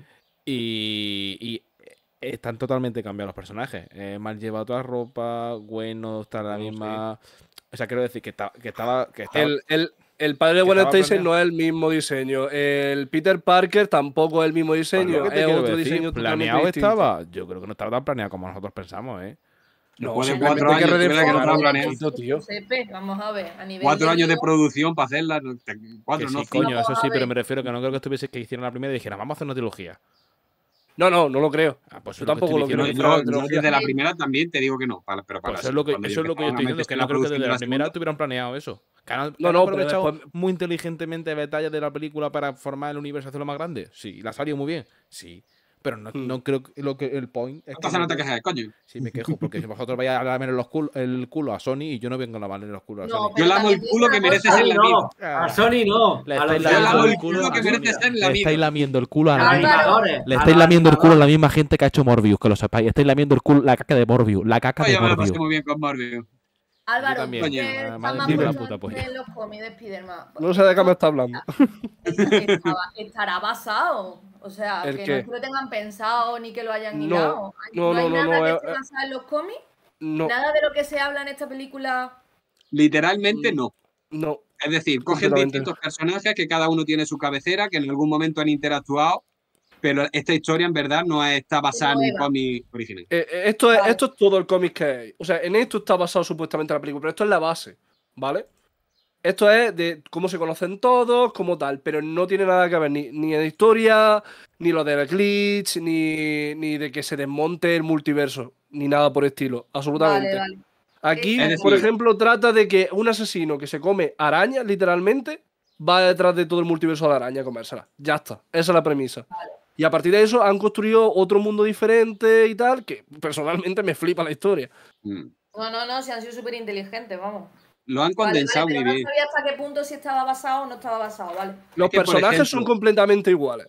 y, y están totalmente cambiados los personajes. Eh, Miles lleva otra ropa, Gwen no está en la No, misma... O sea, quiero decir que, está, que estaba... Que estaba El, el, el padre de que Gwen estaba Stacy planeado. no es el mismo diseño. El Peter Parker tampoco es el mismo Pues diseño. lo que te Es quiero otro decir, diseño totalmente planeado distinto. estaba. Yo creo que no estaba tan planeado como nosotros pensamos, ¿eh? No, Después de simplemente cuatro hay que años, ¿tú crees que no redefinir estaba un planeado? poquito, tío. Giuseppe, vamos a ver, a nivel Cuatro años de guión, producción para hacerla. no, te- Cuatro, Que no sí, cinco. coño, eso Vamos a sí, pero ver. me refiero que no creo que estuviese que hicieran la primera y dijeran, vamos a hacer una trilogía. No, no, no lo creo. Ah, pues Yo es lo que tampoco estoy lo diciendo. creo. Yo, que fuera yo una trilogía. desde la primera también te digo que no. Para, pero para Pues eso es lo que, cuando eso es lo que yo empezaron a estoy diciendo, que meterse no la creo que producción desde de la la primera segunda, tuvieran planeado eso. Que han, que No, han no, pero aprovechado después- muy inteligentemente detalles de la película para formar el universo y hacerlo más grande. Sí, la salió muy bien. Sí. Pero no, Hmm. no creo que lo que el point es que Entonces no te quejes, coño. Sí, me quejo, porque si vosotros vais a lamer los cul- el culo a Sony y yo no vengo a lamer los culos a No, Sony. pero Yo lamo el también culo que digo una merece cosa, ser la misma. no, a Sony no. Le a estáis los Yo lamiendo lamo el el culo culo a que Sony. merece ser la Le estáis misma. lamiendo el culo a la Álvaro, misma. animadores. Le a estáis los lamiendo el culo a la animadores. misma gente que ha hecho Morbius, que lo sepáis. Estáis lamiendo el culo, la caca de Morbius, la caca de Oye, me lo pasé Morbius. muy bien con Morbius. Álvaro, Yo también, tú que coño, estás madre más mía, la puesto puta polla. en los cómics de Spider-Man. No sé de qué me está hablando. Estaba- estará basado. O sea, ¿El que qué? no es que lo tengan pensado ni que lo hayan No, hilado. no, hay no, no, nada no, que eh, esté eh. basado en los cómics. No. Nada de lo que se habla en esta película Literalmente no. No. Es decir, cogen Completamente. distintos personajes que cada uno tiene su cabecera, que en algún momento han interactuado, pero esta historia en verdad no está basada en un nueva. cómic original. Eh, eh, esto, es, Vale. esto es todo el cómic que hay. O sea, en esto está basado supuestamente la película, pero esto es la base, ¿vale? Esto es de cómo se conocen todos, como tal, pero no tiene nada que ver ni, ni de historia, ni lo del glitch, ni, ni de que se desmonte el multiverso, ni nada por el estilo, absolutamente. Vale, vale. Aquí, Es por decir- ejemplo, trata de que un asesino que se come arañas, literalmente, va detrás de todo el multiverso de araña a comérsela. Ya está, esa es la premisa. Y a partir de eso han construido otro mundo diferente y tal, que personalmente me flipa la historia. Mm. No, no, no, si han sido súper inteligentes, vamos. Lo han Vale, condensado vale, pero muy bien. no sabía hasta qué punto si estaba basado o no estaba basado, ¿vale? Los que, por personajes son ejemplo- completamente iguales.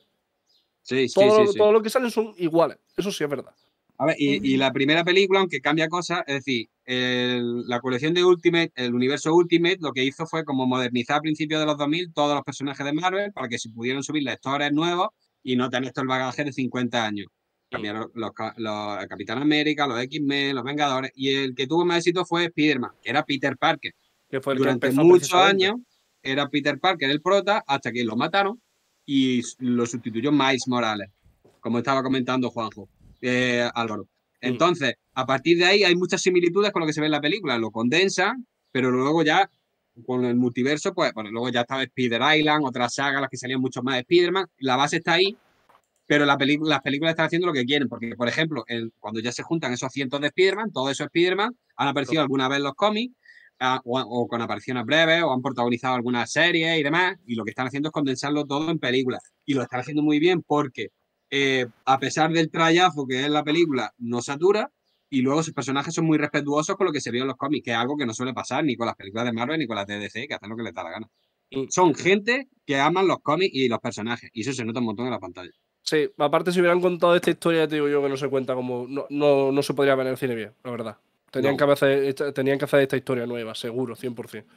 Sí, sí, Todo, sí, lo- sí. todo lo que salen son iguales. Eso sí es verdad. A ver, y, y la primera película, aunque cambia cosas, es decir, el- la colección de Ultimate, el universo Ultimate, lo que hizo fue como modernizar a principios de los dos mil todos los personajes de Marvel para que se pudieran subir lectores nuevos y no tener todo el bagaje de cincuenta años. Cambiaron los, ca- los, el Capitán América, los X-Men, los Vengadores, y el que tuvo más éxito fue Spider-Man, que era Peter Parker. Que fue el Durante que empezó muchos precisamente. años era Peter Parker el prota hasta que lo mataron y lo sustituyó Miles Morales, como estaba comentando Juanjo, eh, Álvaro. Entonces, a partir de ahí hay muchas similitudes con lo que se ve en la película, lo condensan, pero luego ya con el multiverso, pues bueno, luego ya estaba Spider Island, otras sagas, las que salían mucho más de Spider-Man, la base está ahí, pero la peli- las películas están haciendo lo que quieren, porque por ejemplo, el- cuando ya se juntan esos cientos de Spider-Man, todos esos Spider-Man han aparecido alguna vez en los cómics, ah, o, o con apariciones breves, o han protagonizado alguna serie y demás, y lo que están haciendo es condensarlo todo en películas. Y lo están haciendo muy bien porque, eh, a pesar del trayazo que es la película, no satura, y luego sus personajes son muy respetuosos con lo que se vio en los cómics, que es algo que no suele pasar ni con las películas de Marvel ni con las de D C, que hacen lo que les da la gana. Mm. Son gente que aman los cómics y los personajes, y eso se nota un montón en la pantalla. Sí, aparte si hubieran contado esta historia, te digo yo que no se cuenta como... No, no, no se podría ver en el cine bien, la verdad. Tenían, No. que hacer, esta- tenían que hacer esta historia nueva, seguro, cien por cien.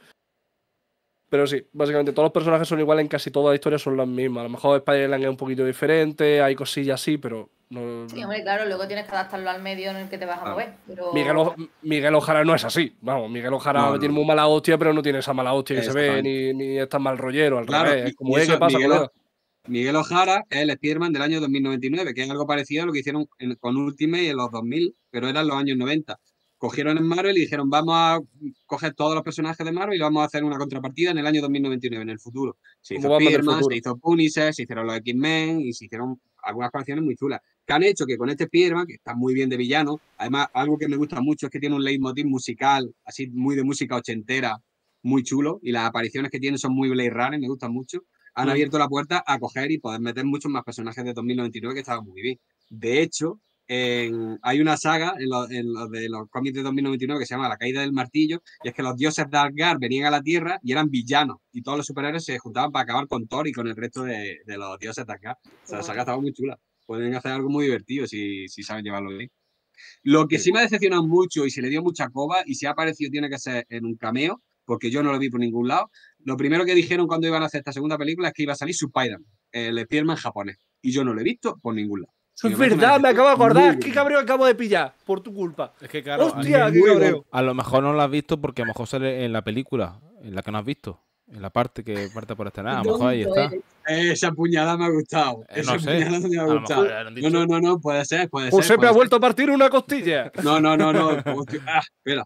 Pero sí, básicamente todos los personajes son iguales, en casi todas las historias son las mismas. A lo mejor Spider-Man es un poquito diferente, hay cosillas así, pero... No... Sí, hombre, claro, luego tienes que adaptarlo al medio en el que te vas a Claro. mover. Pero... Miguel, O- Miguel Ojara no es así. Vamos, Miguel Ojara No, no, tiene no. muy mala hostia, pero no tiene esa mala hostia que se ve, Exactamente. ni, ni es tan mal rollero, al Claro, revés. y- Es como, y eh, eso, ¿qué pasa, Miguel, colega? Miguel Ojara es el Spider-Man del año dos mil noventa y nueve, que es algo parecido a lo que hicieron en- con Ultimate en los dos mil, pero eran los años noventa. Cogieron en Marvel y dijeron, vamos a coger todos los personajes de Marvel y vamos a hacer una contrapartida en el año dos mil noventa y nueve, en el futuro. Se hizo Como Batman del Spider-Man, futuro. se hizo Punisher, se hicieron los X-Men y se hicieron algunas colecciones muy chulas. Que han hecho que con este Spider-Man, que está muy bien de villano, además algo que me gusta mucho es que tiene un leitmotiv musical, así muy de música ochentera, muy chulo, y las apariciones que tiene son muy Blade Runner, me gustan mucho. Han Mm. abierto la puerta a coger y poder meter muchos más personajes de dos mil noventa y nueve que estaban muy bien. De hecho, en- hay una saga en los en lo de los cómics de dos mil noventa y nueve que se llama La Caída del Martillo, y es que los dioses de Asgard venían a la Tierra y eran villanos, y todos los superhéroes se juntaban para acabar con Thor y con el resto de, de los dioses de Asgard. O sea, la saga estaba muy chula. Pueden hacer algo muy divertido si, si saben llevarlo bien. Lo que sí me ha decepcionado mucho y se le dio mucha coba y si ha aparecido tiene que ser en un cameo, porque yo no lo vi por ningún lado. Lo primero que dijeron cuando iban a hacer esta segunda película es que iba a salir su Spider-Man, el Spider-Man japonés. Y yo no lo he visto por ningún lado. Y Es me parece una verdad, me acabo de decepción acordar. muy ¿Qué grande. cabreo acabo de pillar? Por tu culpa. Es que claro, ¡Hostia, a, qué muy cabreo! a lo mejor no lo has visto porque a lo mejor sale en la película, en la que no has visto. En la parte que parte por estrenar. A lo mejor ahí Tonto está. eres. Esa puñalada me ha gustado. Eh, Esa no sé. puñalada me ha A lo gustado. mejor ya lo han No, dicho. no, no, no, puede ser, puede ser. Josepe puede ha ser. vuelto a partir una costilla. No, no, no, no. Hostia, ah, espera.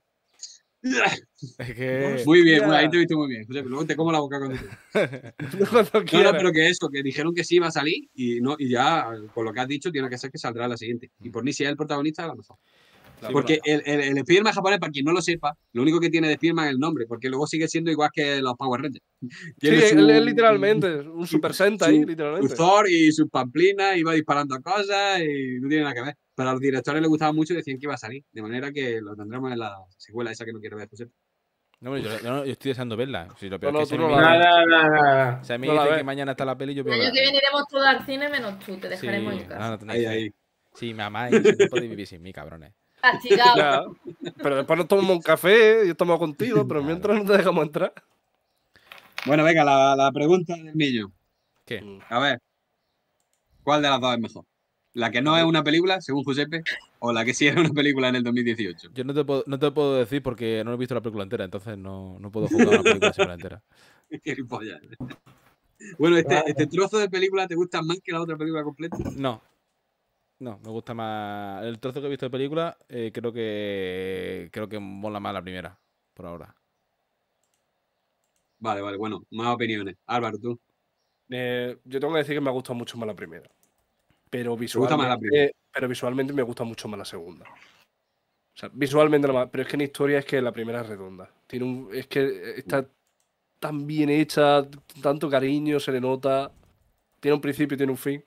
Es que. Muy bien, Ya. muy- ahí te he visto muy bien. José, luego te como la boca cuando Cuando No, no, quieras. pero que eso, que dijeron que sí iba a salir y no y ya, con lo que has dicho, tiene que ser que saldrá la siguiente. Y por mí, si es el protagonista, a lo mejor. Porque el, el, el Spider-Man japonés, para quien no lo sepa, lo único que tiene de Spider-Man es el nombre, porque luego sigue siendo igual que los Power Rangers. Sí, Tiene su- él es literalmente un su- Super Sentai, su- literalmente. Su Thor y sus pamplinas, iba disparando cosas y no tiene nada que ver. Pero a los directores les gustaba mucho y decían que iba a salir. De manera que lo tendremos en la secuela esa que no quiero ver, José. No, hombre, yo, yo no- yo estoy deseando verla. Si lo peor No, no, es que tú si no me la dice- ves. Nada, nada, nada. si a mí no la dice ves. que mañana está la peli, yo El veo año la- que viene iremos todos al cine menos tú, te Sí, dejaremos en no, casa. no tenéis Ahí, fe. ahí. Sí, me amáis, si no podéis vivir sin mí, cabrones. Castigado. Ya. Pero después nos tomamos un café y estamos contigo, pero Claro. mientras no te dejamos entrar. Bueno, venga, la, la pregunta del millón. ¿Qué? A ver, ¿cuál de las dos es mejor? ¿La que no es una película, según Giuseppe, o la que sí era una película en el dos mil dieciocho? Yo no te puedo, no te puedo decir porque no he visto la película entera, entonces no, no puedo juzgar una película sin verla entera. Qué gilipollas. Bueno, este, este trozo de película te gusta más que la otra película completa. No. No, me gusta más. El trozo que he visto de película, eh, creo que. Creo que mola más la primera, por ahora. Vale, vale, bueno, más opiniones. Álvaro, tú. Eh, yo tengo que decir que me ha gustado mucho más la primera. Pero gusta más la visualmente, primera? pero visualmente me gusta mucho más la segunda. O sea, visualmente la más. Pero es que en historia es que la primera es redonda. Tiene un, es que está tan bien hecha, tanto cariño, se le nota. Tiene un principio y tiene un fin.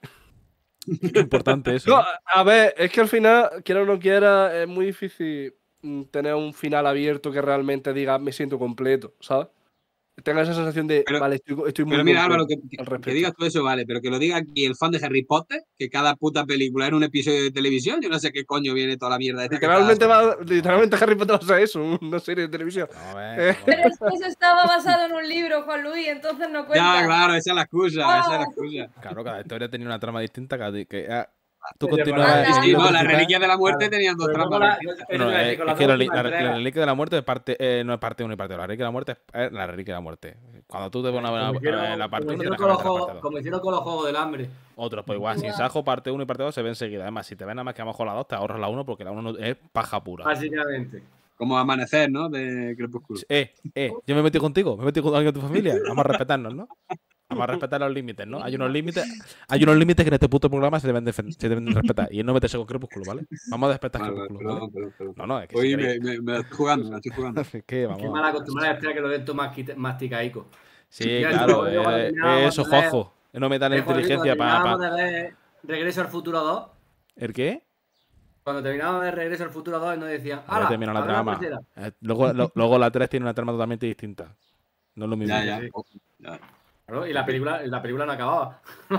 Qué importante eso. No, ¿eh? a ver, es que al final, quiera o no quiera, es muy difícil mm, tener un final abierto que realmente diga me siento completo, ¿sabes? Tenga esa sensación de, Pero- vale, estoy, estoy muy Pero mira, completo Álvaro, que, que- al que respecto. digas todo eso, vale, pero que lo diga aquí el fan de Harry Potter, que cada puta película era un episodio de televisión. Yo no sé qué coño viene toda la mierda esta que Literalmente, cada- va, literalmente Harry Potter va a ser eso, una serie de televisión. No, Eh. eh, Pero es que eso estaba basado en un libro, Juan Luis, entonces no cuenta. Ya, claro, esa es la excusa, esa es la Ah. excusa. Claro, cada historia tenía una trama distinta. Cada, que, ah, tú Oye, continuabas para- en Sí, el sí, hilo no, las principal. reliquias de la muerte Claro. tenían dos Pero trampas. luego la- distintas. eso No, te iba a es, decir, con es las que dos la, últimas la- la entregas. reliquia de la muerte es parte, eh, no es parte uno y parte dos. La reliquia de la muerte es, es la reliquia de la muerte. Cuando tú te pones a ver Como la- hicieron, la parte como uno, hicieron tienes que con los meter la parte juegos, dos. como hicieron con los juegos del hambre. Otros, pues igual, sin sajo, parte uno y parte dos se ven seguidas. Además, si te ven nada más que a lo mejor la dos, te ahorras la uno porque la uno no- es paja pura. Básicamente. Como amanecer, ¿no? De Crepúsculo. Eh, eh, yo me metí contigo, me metí con alguien de tu familia. Vamos a respetarnos, ¿no? Vamos a respetar los límites, ¿no? Hay unos límites, hay unos límites que en este puto programa se deben, defen- se deben respetar. Y es no meterse con Crepúsculo, ¿vale? Vamos a respetar Vale, vale, Crepúsculo, ¿vale? perdón, perdón, perdón. No, no, es que Hoy si me, queréis- me, me la estoy jugando, me la estoy jugando. es que Qué vamos. mal acostumbrada a espera que lo den tú masquite- masticaico. Sí, Ya, claro, yo- yo cuando eh, terminábamos eso, de ver- Juanjo. Es no meter la Eh, Juan Luis, inteligencia cuando para. terminábamos de ver Regreso al Futuro dos. ¿El qué? Cuando terminábamos de Regreso al Futuro dos, nos decían, Ahora ¡hala! termina la abre trama. tercera". Eh, luego, lo- luego la tres tiene una trama totalmente distinta. No es lo mismo. Ya, ya. sí. Oh, ya. Claro, y la película, la película no acababa.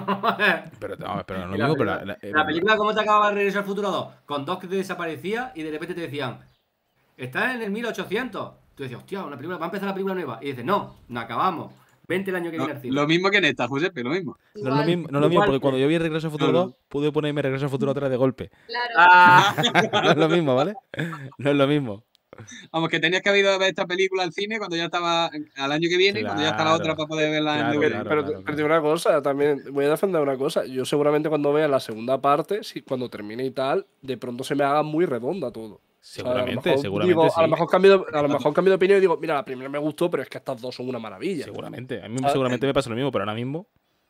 Pero, no, pero no es lo Y la mismo. Pero película- la, eh, La película, ¿cómo te acababa Regreso al Futuro dos? Con dos que te desaparecía y de repente te decían, estás en el mil ochocientos. Tú decías, hostia, una película, va a empezar la película nueva. Y dices, no, no acabamos. Vente el año que Lo, viene al cine. lo mismo que en esta, Giuseppe, lo mismo. no es lo Igual, mismo, no es lo mismo Igual porque que- cuando yo vi Regreso al Futuro No, no. dos, pude ponerme Regreso al Futuro tres de golpe. Claro. Ah, No es lo mismo, ¿vale? No es lo mismo. Vamos, que tenías que haber ido a ver esta película al cine cuando ya estaba al año que viene y cuando ya está la Claro, otra para poder verla claro, en D V D. Pero, claro, pero, claro, pero te digo una cosa, también voy a defender una cosa. Yo seguramente cuando vea la segunda parte, si, cuando termine y tal, de pronto se me haga muy redonda todo. Seguramente, O sea, a lo mejor seguramente digo- sí. A lo mejor cambio de, a lo mejor cambio de opinión y digo, mira, la primera me gustó, pero es que estas dos son una maravilla. Seguramente. A mí Ah, seguramente me pasa lo mismo, pero ahora mismo.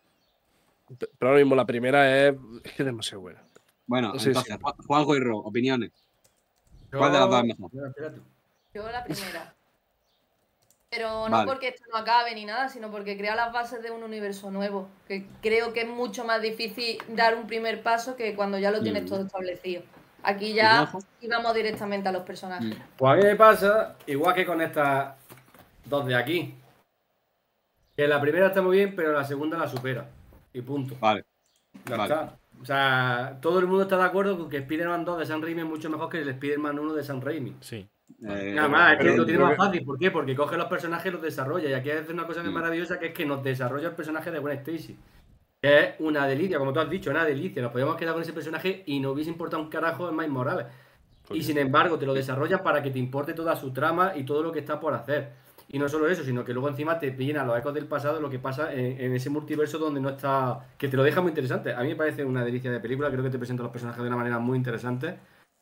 Pero ahora mismo la primera es, es que es demasiado buena. Bueno, Sí, entonces, sí. Ju- Juanjo y Ro, opiniones. ¿Cuál de las dos es mejor? Espera, espera tú. Yo la primera. Pero no Vale. porque esto no acabe ni nada, sino porque crea las bases de un universo nuevo. Que creo que es mucho más difícil dar un primer paso que cuando ya lo tienes Mm. todo establecido. Aquí ¿Y ya Juanjo? íbamos directamente a los personajes. Mm. Pues a mí me pasa, igual que con estas dos de aquí. Que la primera está muy bien, pero la segunda la supera. Y punto. Vale. Ya Vale. está. O sea, todo el mundo está de acuerdo con que Spider-Man dos de Sam Raimi es mucho mejor que el Spider-Man uno de Sam Raimi. Sí. Eh, Nada más, es que pero- lo tiene más fácil. ¿Por qué? Porque coge los personajes y los desarrolla. Y aquí hace una cosa que es Mm. maravillosa, que es que nos desarrolla el personaje de Gwen Stacy. Que es una delicia, como tú has dicho, una delicia. Nos podíamos quedar con ese personaje y no hubiese importado un carajo en Miles Morales. Y sin embargo, te lo desarrollan para que te importe toda su trama y todo lo que está por hacer. Y no solo eso, sino que luego encima te llena los ecos del pasado, lo que pasa en, en ese multiverso donde no está. Que te lo deja muy interesante. A mí me parece una delicia de película, creo que te presenta a los personajes de una manera muy interesante.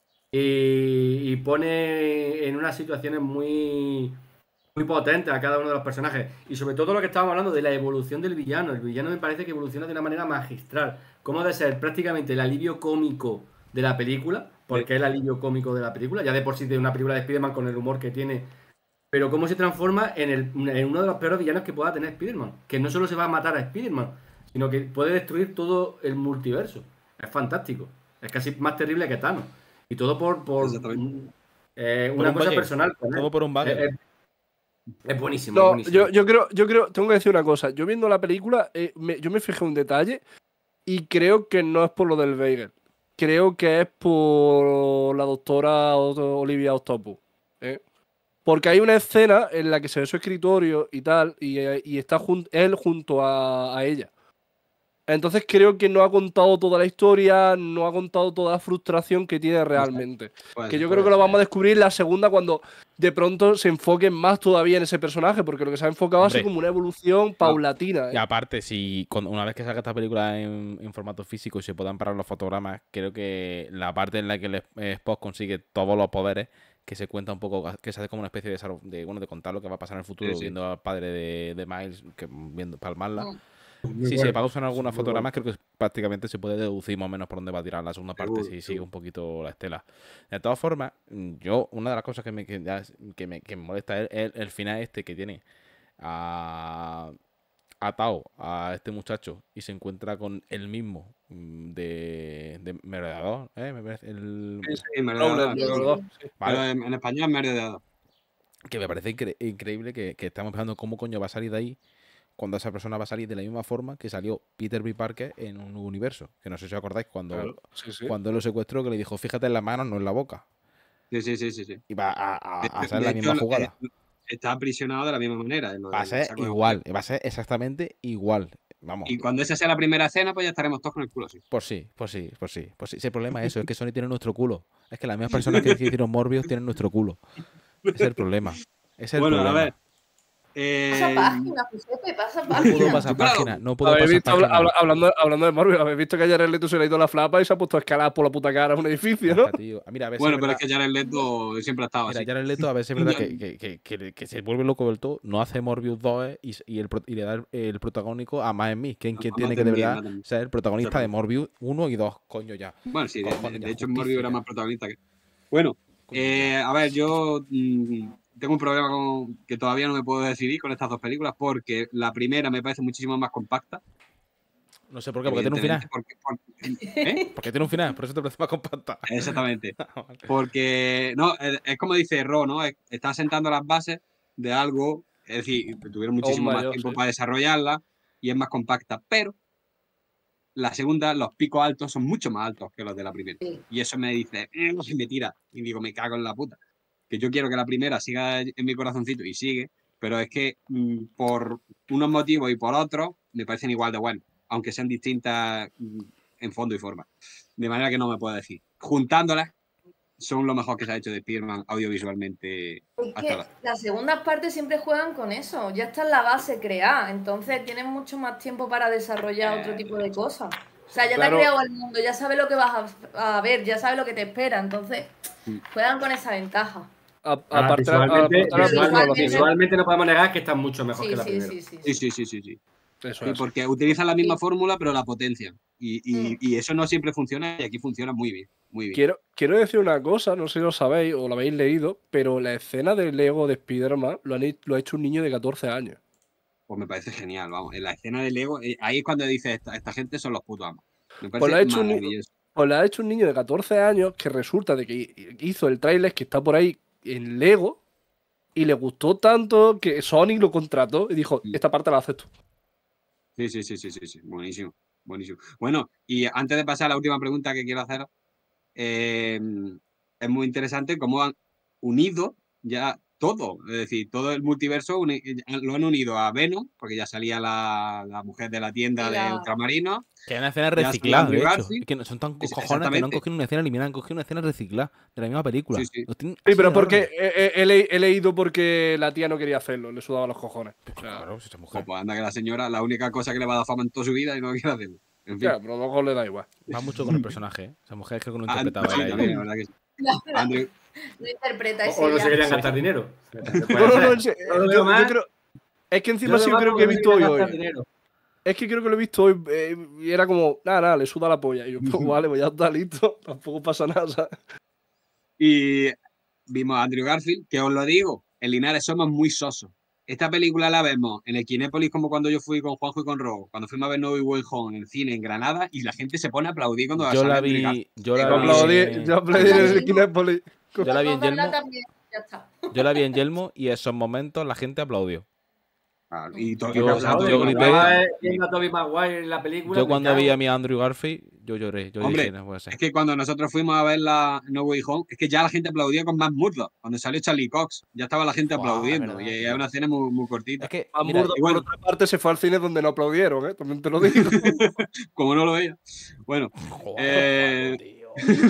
Y, y pone en unas situaciones muy. Muy potentes a cada uno de los personajes. Y sobre todo lo que estábamos hablando de la evolución del villano. El villano me parece que evoluciona de una manera magistral. Como de ser prácticamente el alivio cómico de la película, porque es el alivio cómico de la película, ya de por sí de una película de Spider-Man con el humor que tiene, pero cómo se transforma en, el, en uno de los peores villanos que pueda tener Spider-Man, que no solo se va a matar a Spider-Man, sino que puede destruir todo el multiverso. Es fantástico, es casi más terrible que Thanos, y todo por, por Exactamente. eh, Por una un cosa bugger. personal con él. Todo por un bugger. Es, es- es buenísimo, es No, buenísimo. yo, yo creo, yo creo, tengo que decir una cosa. Yo viendo la película, eh, me- yo me fijé un detalle y creo que no es por lo del Bagel. Creo que es por la doctora O- Olivia Octopus. ¿eh? Porque hay una escena en la que se ve su escritorio y tal, y, eh, y está jun- él junto a, a ella. Entonces creo que no ha contado toda la historia, no ha contado toda la frustración que tiene realmente. Puede Que ser, yo puede creo que lo ser. vamos a descubrir en la segunda cuando de pronto se enfoquen más todavía en ese personaje, porque lo que se ha enfocado ha sido Hombre. como una evolución paulatina. Y ¿eh? aparte, si cuando- una vez que salga esta película en, en formato físico y se puedan parar los fotogramas, creo que la parte en la que el Sp- eh, Spock consigue todos los poderes, que se cuenta un poco, que se hace como una especie de, desarro- de, bueno, de contar lo que va a pasar en el futuro, Sí, sí. viendo al padre de, de Miles, que, viendo palmarla. Mm. Muy Si bueno. se pausan algunos Muy fotogramas, creo que prácticamente se puede deducir más o menos por dónde va a tirar la segunda parte Seguro, si sigue seguro. un poquito la estela. De todas formas, yo, una de las cosas que me, que ya- que me, que me molesta es el, el final este que tiene a, atado a este muchacho y se encuentra con el mismo mm, de, de Merodeador, ¿eh? Me parece el, Sí, sí, me lo he Rowland, dado, de sí, sí. verdad, sí. Pero vale, en, en español me he dado. que me parece incre- increíble que, que estamos pensando cómo coño va a salir de ahí cuando esa persona va a salir de la misma forma que salió Peter B. Parker en un nuevo universo. Que no sé si os acordáis cuando, Claro, sí, sí. cuando él lo secuestró, que le dijo, fíjate en la mano, no en la boca. Sí, sí, sí, sí, sí. Y va a, a- a De, hacer de la hecho, misma lo- jugada. eh, está aprisionado de la misma manera. En lo Va a del ser saco de igual, boxeo. va a ser exactamente igual. Vamos. Y cuando esa sea la primera escena, pues ya estaremos todos con el culo así. Por sí, por sí, por sí, por sí. Si el problema es eso, es que Sony tiene nuestro culo. Es que las mismas personas que hicieron Morbius tienen nuestro culo. Ese es el problema. Ese es el Bueno, problema. a ver. Eh, Pasa página, Giuseppe, pasa No puedo página. pasar Superado. página, no puedo ¿Habéis pasar visto, habla- página. habla- hablando, hablando de Marvel, habéis visto que a Jared Leto se le ha ido la flapa y se ha puesto a escalar por la puta cara a un edificio, Ya ¿no? está, tío. Mira, a ver si bueno, es pero verdad. es que Jared Leto siempre ha estado Mira, así. Jared Leto, a ver si es verdad que, que, que, que- que se vuelve loco del todo, no hace Morbius dos eh, y, y, el, pro- y le da el, el protagónico a Más en mí, que es quien A tiene Matt que de en mí, verdad Matt en mí. ser el protagonista de Morbius uno y dos, coño ya. Bueno, sí, de, Cojones, de- ya, de hecho justicia, Morbius era ya. más protagonista que. Bueno, Coño, eh, ya. a ver, yo mm, tengo un problema con que todavía no me puedo decidir con estas dos películas porque la primera me parece muchísimo más compacta. No sé por qué, porque tiene un final. evidentemente, Porque, porque- ¿eh? Porque tiene un final, por eso te parece más compacta. Exactamente. Vale. Porque, no, es, es como dice Ro, ¿no? Es- Está sentando las bases de algo, es decir, tuvieron muchísimo más mayor, tiempo sí. para desarrollarla y es más compacta, pero la segunda, los picos altos son mucho más altos que los de la primera. Sí. Y eso me dice, "Eh", y me tira. Y digo, me cago en la puta. Que yo quiero que la primera siga en mi corazoncito y sigue, pero es que mm, por unos motivos y por otros me parecen igual de buenos, aunque sean distintas mm, en fondo y forma. De manera que no me puedo decir. Juntándolas, son lo mejor que se ha hecho de Spider-Man audiovisualmente Es hasta que ahora. las segundas partes siempre juegan con eso. Ya está en la base creada. Entonces tienes mucho más tiempo para desarrollar otro tipo de cosas. O sea, ya Claro. te has creado el mundo, ya sabes lo que vas a, a ver, ya sabes lo que te espera. Entonces, Mm. juegan con esa ventaja. A- Ah, aparte, visualmente, aparte la visual- tecnología. visualmente no podemos negar que está mucho mejor Sí, que la sí, primera. sí, sí, Sí, sí. sí, sí, sí, sí. Eso Sí, es. porque utilizan la misma Sí. fórmula, pero la potencian. Y, y- Mm. y eso no siempre funciona, y aquí funciona muy bien. Muy bien. Quiero, quiero decir una cosa, no sé si lo sabéis o lo habéis leído, pero la escena del Lego de Spider-Man lo, han he- lo ha hecho un niño de catorce años. Pues me parece genial, vamos. En la escena de Lego, eh, ahí es cuando dice esta, esta gente son los putos amos. Me Pues parece lo ha hecho un ni- maravilloso. Pues la ha hecho un niño de catorce años que resulta de que hizo el tráiler que está por ahí en Lego y le gustó tanto que Sony lo contrató y dijo, Mm. esta parte la haces tú. Sí, sí, sí, sí, sí, sí. Buenísimo, buenísimo. Bueno, y antes de pasar a la última pregunta que quiero hacer, eh, es muy interesante cómo han unido ya todo, es decir, todo el multiverso uni- lo han unido a Venom, porque ya salía la, la mujer de la tienda Y de la- Ultramarinos. Que hay una escena Ya salió reciclada, de Andrew hecho. Garfield. Es que no- son tan Es- cojones que no han exactamente. cogido una escena eliminada, han cogido una escena reciclada de la misma película. Sí, sí. Lo tienen Sí, así pero de porque enorme. he, he- he le- he leído porque la tía no quería hacerlo, le sudaba los cojones. O sea, Claro, si esa mujer Pues anda que la señora, la única cosa que le va a dar fama en toda su vida y no quiere hacerlo. En fin. ya, pero a lo mejor le da igual. va mucho con el personaje, ¿eh? Esa mujer creo que no Ah, interpretaba sí, a también, ella. la verdad que sí. Andrew, Lo interpreta O, ese o no ya. se querían Sí. gastar dinero. No, no, no, en serio, No lo yo, veo yo más. creo. Es que encima Yo sí lo creo mato que he porque no visto hoy. querían hoy. gastar dinero. Es que creo que lo he visto hoy eh, y era como, nada, nada, le suda la polla. Y yo, pues vale, pues ya está listo, tampoco pasa nada, ¿sabes? y vimos a Andrew Garfield, que os lo digo, en Linares somos muy sosos. Esta película la vemos en el Kinépolis como cuando yo fui con Juanjo y con Robo, cuando fuimos a ver No Way Home en el cine en Granada y la gente se pone a aplaudir cuando Yo sale la Andrew Garfield. vi, yo Yo la Yo vi, aplaudí, en- yo aplaudí en el Kinépolis. yo la vi en Vamos a hablar Yelmo, también, ya está. yo la vi en Yelmo y esos momentos la gente aplaudió. Ah, y todo Yo- el que ha hablado yo de- grité- Estaba viendo a Tobey Maguire en la película. Yo me cuando cago. vi a mi Andrew Garfield, yo lloré. Yo Hombre, dije, no puede ser. Es que cuando nosotros fuimos a ver la No Way Home, es que ya la gente aplaudía con más Murdoch. Cuando salió Charlie Cox, ya estaba la gente Buah, aplaudiendo. es y verdad, es tío. una escena muy, muy cortita. Es que, A mira, Murdoch, y bueno. por otra parte, se fue al cine donde no aplaudieron, ¿eh? También te lo digo. Como no lo veía. Bueno, joder, eh, tío.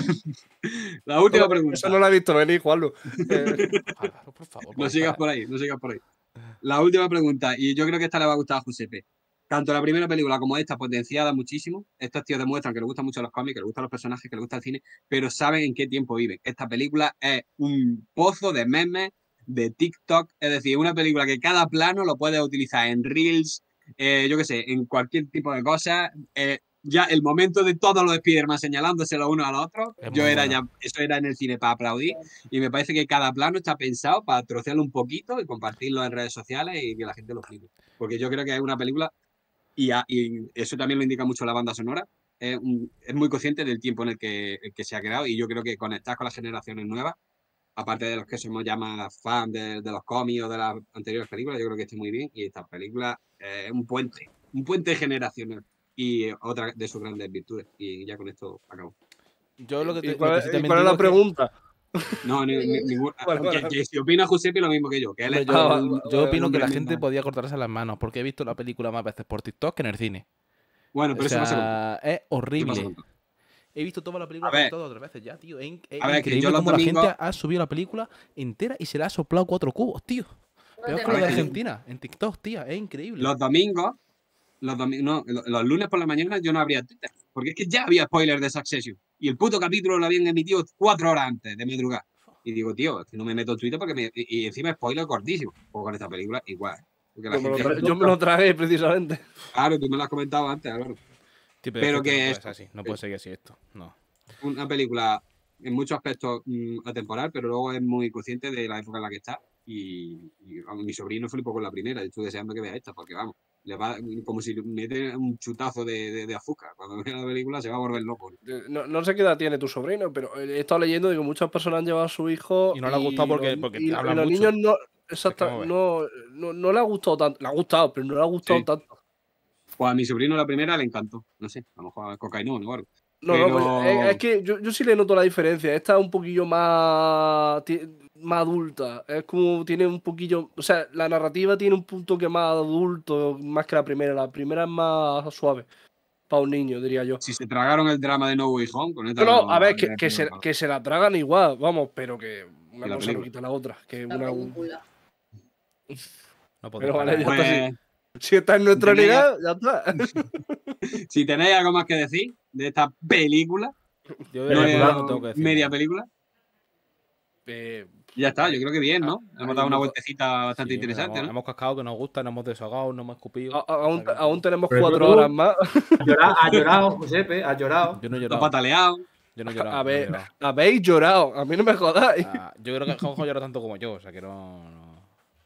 la última Eso pregunta. no lo ha visto venir, Juanlu. Eh, Álvaro, por favor. No sigas por ahí, no sigas por ahí. La última pregunta, y yo creo que esta le va a gustar a Josepe. Tanto la primera película como esta, potenciada muchísimo. Estos tíos demuestran que les gustan mucho los cómics, que les gustan los personajes, que les gusta el cine, pero saben en qué tiempo viven. Esta película es un pozo de memes, de TikTok, es decir, una película que cada plano lo puedes utilizar en Reels, eh, yo qué sé, en cualquier tipo de cosas. Eh, ya el momento de todos los Spider-Man señalándose los unos a los otros, Es yo muy era bueno. ya, eso era en el cine para aplaudir, y me parece que cada plano está pensado para trocearlo un poquito y compartirlo en redes sociales y que la gente lo flipe. Porque yo creo que es una película, y, a- y eso también lo indica mucho la banda sonora, es, un- es muy consciente del tiempo en el que, el que se ha creado, y yo creo que conectar con las generaciones nuevas, aparte de los que somos ya más fans de, de los cómics o de las anteriores películas, yo creo que está muy bien, y esta película es un puente, un puente generacional, y otra de sus grandes virtudes, y ya con esto acabo. Yo lo que, te, ¿Y lo cuál, que es- sí y también cuál es digo la que- pregunta? No, ni, ni- ningún- Vale, que- vale. que si opina Giuseppe lo mismo que yo, que él Hombre, es yo, Ah, el- vale, yo vale, opino que la hombre gente mental. podía cortarse las manos porque he visto la película más veces por TikTok que en el cine. Bueno, O pero eso no se sea, es Eso no se horrible. contó. He visto toda la película A ver. por todas otras veces ya, tío. Es, in- es A ver, que increíble yo los cómo la domingos- gente ha subido la película entera y se le ha soplado cuatro cubos, tío. Peor te que la de metas. Argentina, en TikTok, tía. Es increíble. Los domingos, los domingos, no, lo- los lunes por la mañana yo no abría Twitter, porque es que ya había spoilers de Succession, y el puto capítulo lo habían emitido cuatro horas antes de madrugada. Y digo, tío, es que no me meto en Twitter porque me, y, y encima spoiler cortísimo. Pues con esta película igual. Porque la Yo me, lo gente, tra- yo me lo tragué precisamente. claro, tú me lo has comentado antes, Álvaro. Tío, pero es que no puede esto- ser así. No puede seguir así esto. No. Una película en muchos aspectos mm, atemporal, pero luego es muy consciente de la época en la que está. Y, y, vamos, mi sobrino flipó con la primera. Yo estoy deseando que vea esta, porque vamos, le va como si le mete un chutazo de, de, de azúcar. Cuando vea la película se va a volver loco. Eh, No, no sé qué edad tiene tu sobrino, pero he estado leyendo de que muchas personas han llevado a su hijo. Y no le ha gustado porque- los- porque y, habla y los mucho. niños no. Exacto, vamos a ver. no, no, no le ha gustado tanto. Le ha gustado, pero no le ha gustado Sí. tanto. Pues a mi sobrino la primera le encantó. No sé, a lo mejor es cocainón o algo. No, Pero- no, pues, es, es que yo, yo sí le noto la diferencia. Esta es un poquillo más, ti- más adulta. Es como tiene un poquillo. O sea, la narrativa tiene un punto que más adulto, más que la primera. La primera es más suave. Para un niño, diría yo. Si se tragaron el drama de No Way Home, con esta. No, no, no- a ver, que, no- que, se, que se la tragan igual, vamos, pero que una Y la cosa no película. quita la otra. Que La una, película. No puedo Pero vale, parar. ya está, Pues, si está en nuestra Tenía- unidad, ya está. si tenéis algo más que decir de esta película, Yo de no película es no tengo que decir media nada. película, Eh, ya está, yo creo que bien, ¿no? Ah, Hemos dado ahí una hemos- vueltecita bastante Sí, interesante, hemos, ¿no? hemos cascado que nos gusta, nos hemos desahogado, nos hemos escupido. a- a- aún, O sea que- aún tenemos Pero cuatro tú- horas más. Ha llorado, ha llorado, Josepe, ha llorado. Yo no he Lo llorado. pataleado. Yo no he llorado. A no he ver, llorado. habéis llorado. A mí no me jodáis. Ah, yo creo que Juanjo llora tanto como yo, o sea que no. no.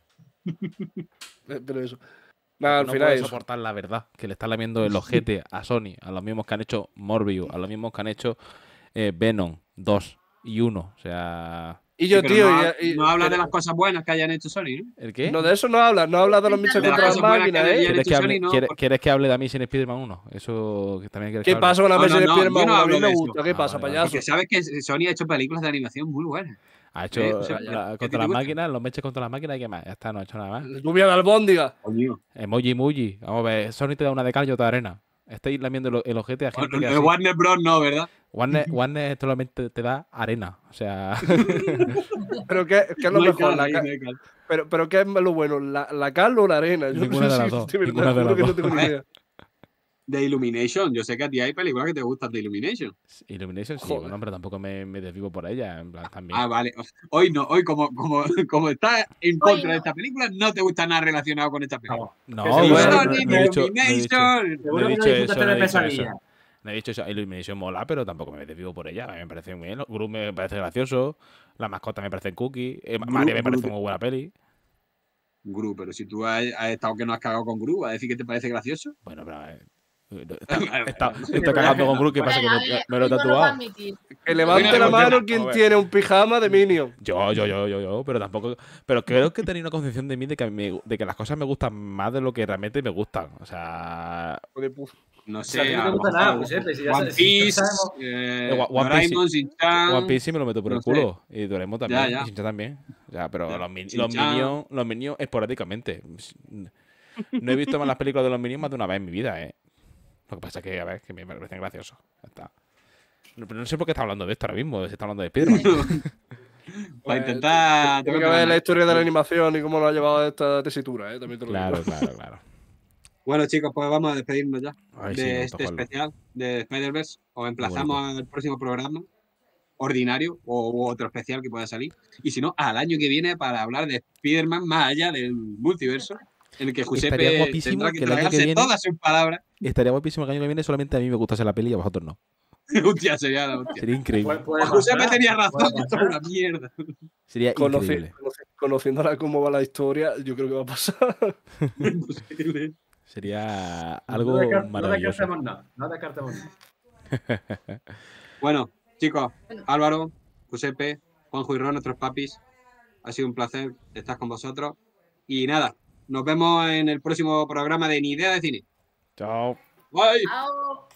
Eh, Pero eso. Nada, al no final puede eso. soportar la verdad, que le está lamiendo el ojete a Sony, a los mismos que han hecho Morbius, a los mismos que han hecho eh, Venom dos y uno. O sea. Y yo, Sí, pero tío. no, y- y- no habla de pero- las cosas buenas que hayan hecho Sony, ¿no? ¿El qué? No, de eso no habla. No habla de los bichos De las contra las cosas buenas máquinas, que ¿eh? hayan ¿Quieres hecho que, Sony, hable, no, quiere- porque- ¿Quieres que hable de Amazing Spider-Man uno? Eso que también quieres ¿Qué que hable. pasa con la No, mesa no, de no, Spiderman? yo no A mí hablo me de eso. gusta. ¿Qué Ah, pasa, vale, vale. payaso? Porque sabes que Sony ha hecho películas de animación muy buenas. Ha hecho Eh, o sea, la- ya, ¿qué contra te las gusta? máquinas, los meches contra las máquinas y qué más. Ya está, no ha hecho nada más. Lluvia de albóndiga. Coño. Emoji Muji. Vamos a ver, Sony te da una de cal y otra de arena. Estáis lamiendo el, el ojete a gente que El así. Warner Bros. No, ¿verdad? Warner, Warner solamente te da arena. O sea, Pero ¿qué, qué es lo No hay mejor? cal, La ahí, ca- no hay cal. pero, pero ¿qué es lo bueno? ¿La, la cal o la arena? Yo Ninguna no de sé las si- dos, de verdad, ninguna de juro las que no dos. tengo ni A ver. idea. De Illumination. Yo sé que a ti hay películas que te gustan de Illumination. Illumination sí, Joder. bueno, pero tampoco me, me desvivo por ella. En plan, también. Ah, vale. Hoy no, hoy como, como, como estás en Hoy contra no. de esta película, no te gusta nada relacionado con esta película. No, Que bueno, seguro no, que Sony no de he dicho, no he dicho- Illumination. Seguro he que no dicho disfrutaste eso, no he de dicho pesadilla. eso. No he dicho eso. Illumination mola, pero tampoco me desvivo por ella. A mí me parece muy bien. Gru me parece gracioso. La mascota me parece cookie. Eh, Gru- Mario me parece Gru- muy buena peli. Gru, pero si tú has, has estado que no has cagado con Gru, ¿a decir que te parece gracioso? Bueno, pero. eh, Está, está, está cagando con Groot, ¿qué pasa? Que Venga, me, a ver, me lo he Ivo lo va a tatuado. admitir. Que levante Bueno, la pues mano ya, quien a ver. tiene un pijama de Minion. Yo, yo, yo, yo, yo, pero tampoco. Pero creo que tenía una concepción de mí de que, me- de que las cosas me gustan más de lo que realmente me gustan. O sea. Joder, pu- No O sea, a ti sé, no a te lo gusta mejor nada, pues, eh, si ya One sabes- si ya Piece, sabemos- eh, Eh, One Piece, Doraemon, Shin-Chan. One Piece sí me lo meto por no el sé. culo. Y Doraemon también. Ya, ya. Y Shin-chan también. O sea, pero Ya. los, min- los Shin-chan. Minions, los Minions esporádicamente. No he visto más las películas de los Minions más de una vez en mi vida, eh. Lo que pasa es que, a ver, que me parecen graciosos. Ya está. No, pero no sé por qué está hablando de esto ahora mismo. Se está hablando de Spiderman. Para intentar. Tiene que ver la historia de la animación y cómo lo ha llevado a esta tesitura, ¿eh? También te lo Claro, digo. claro, claro. Bueno, chicos, pues vamos a despedirnos ya Ay, sí, me de gusta este jugarlo. especial de Spider-Verse. Os emplazamos bonito. al próximo programa ordinario o u otro especial que pueda salir. Y si no, al año que viene para hablar de Spider-Man más allá del multiverso, en el que Estaría Giuseppe guapísimo tendrá que que el año que tragarse viene- todas sus palabras. Estaría guapísimo que el año que viene solamente a mí me gustase la peli y a vosotros no. Hostia, sería la hostia. Sería increíble. Puede- puede Pues Giuseppe pasar, tenía puede razón, esto pasar. es una mierda. Sería Conoci- increíble. conoci- conociéndola cómo va la historia, yo creo que va a pasar. Imposible. Sería No algo descar- No maravilloso. descartemos nada. No descartemos nada. Bueno, chicos, Bueno. Álvaro, Giuseppe, Juanjo y Ron, nuestros papis, ha sido un placer estar con vosotros. Y nada, nos vemos en el próximo programa de Ni Idea de Cine. Chao. Bye. Chao.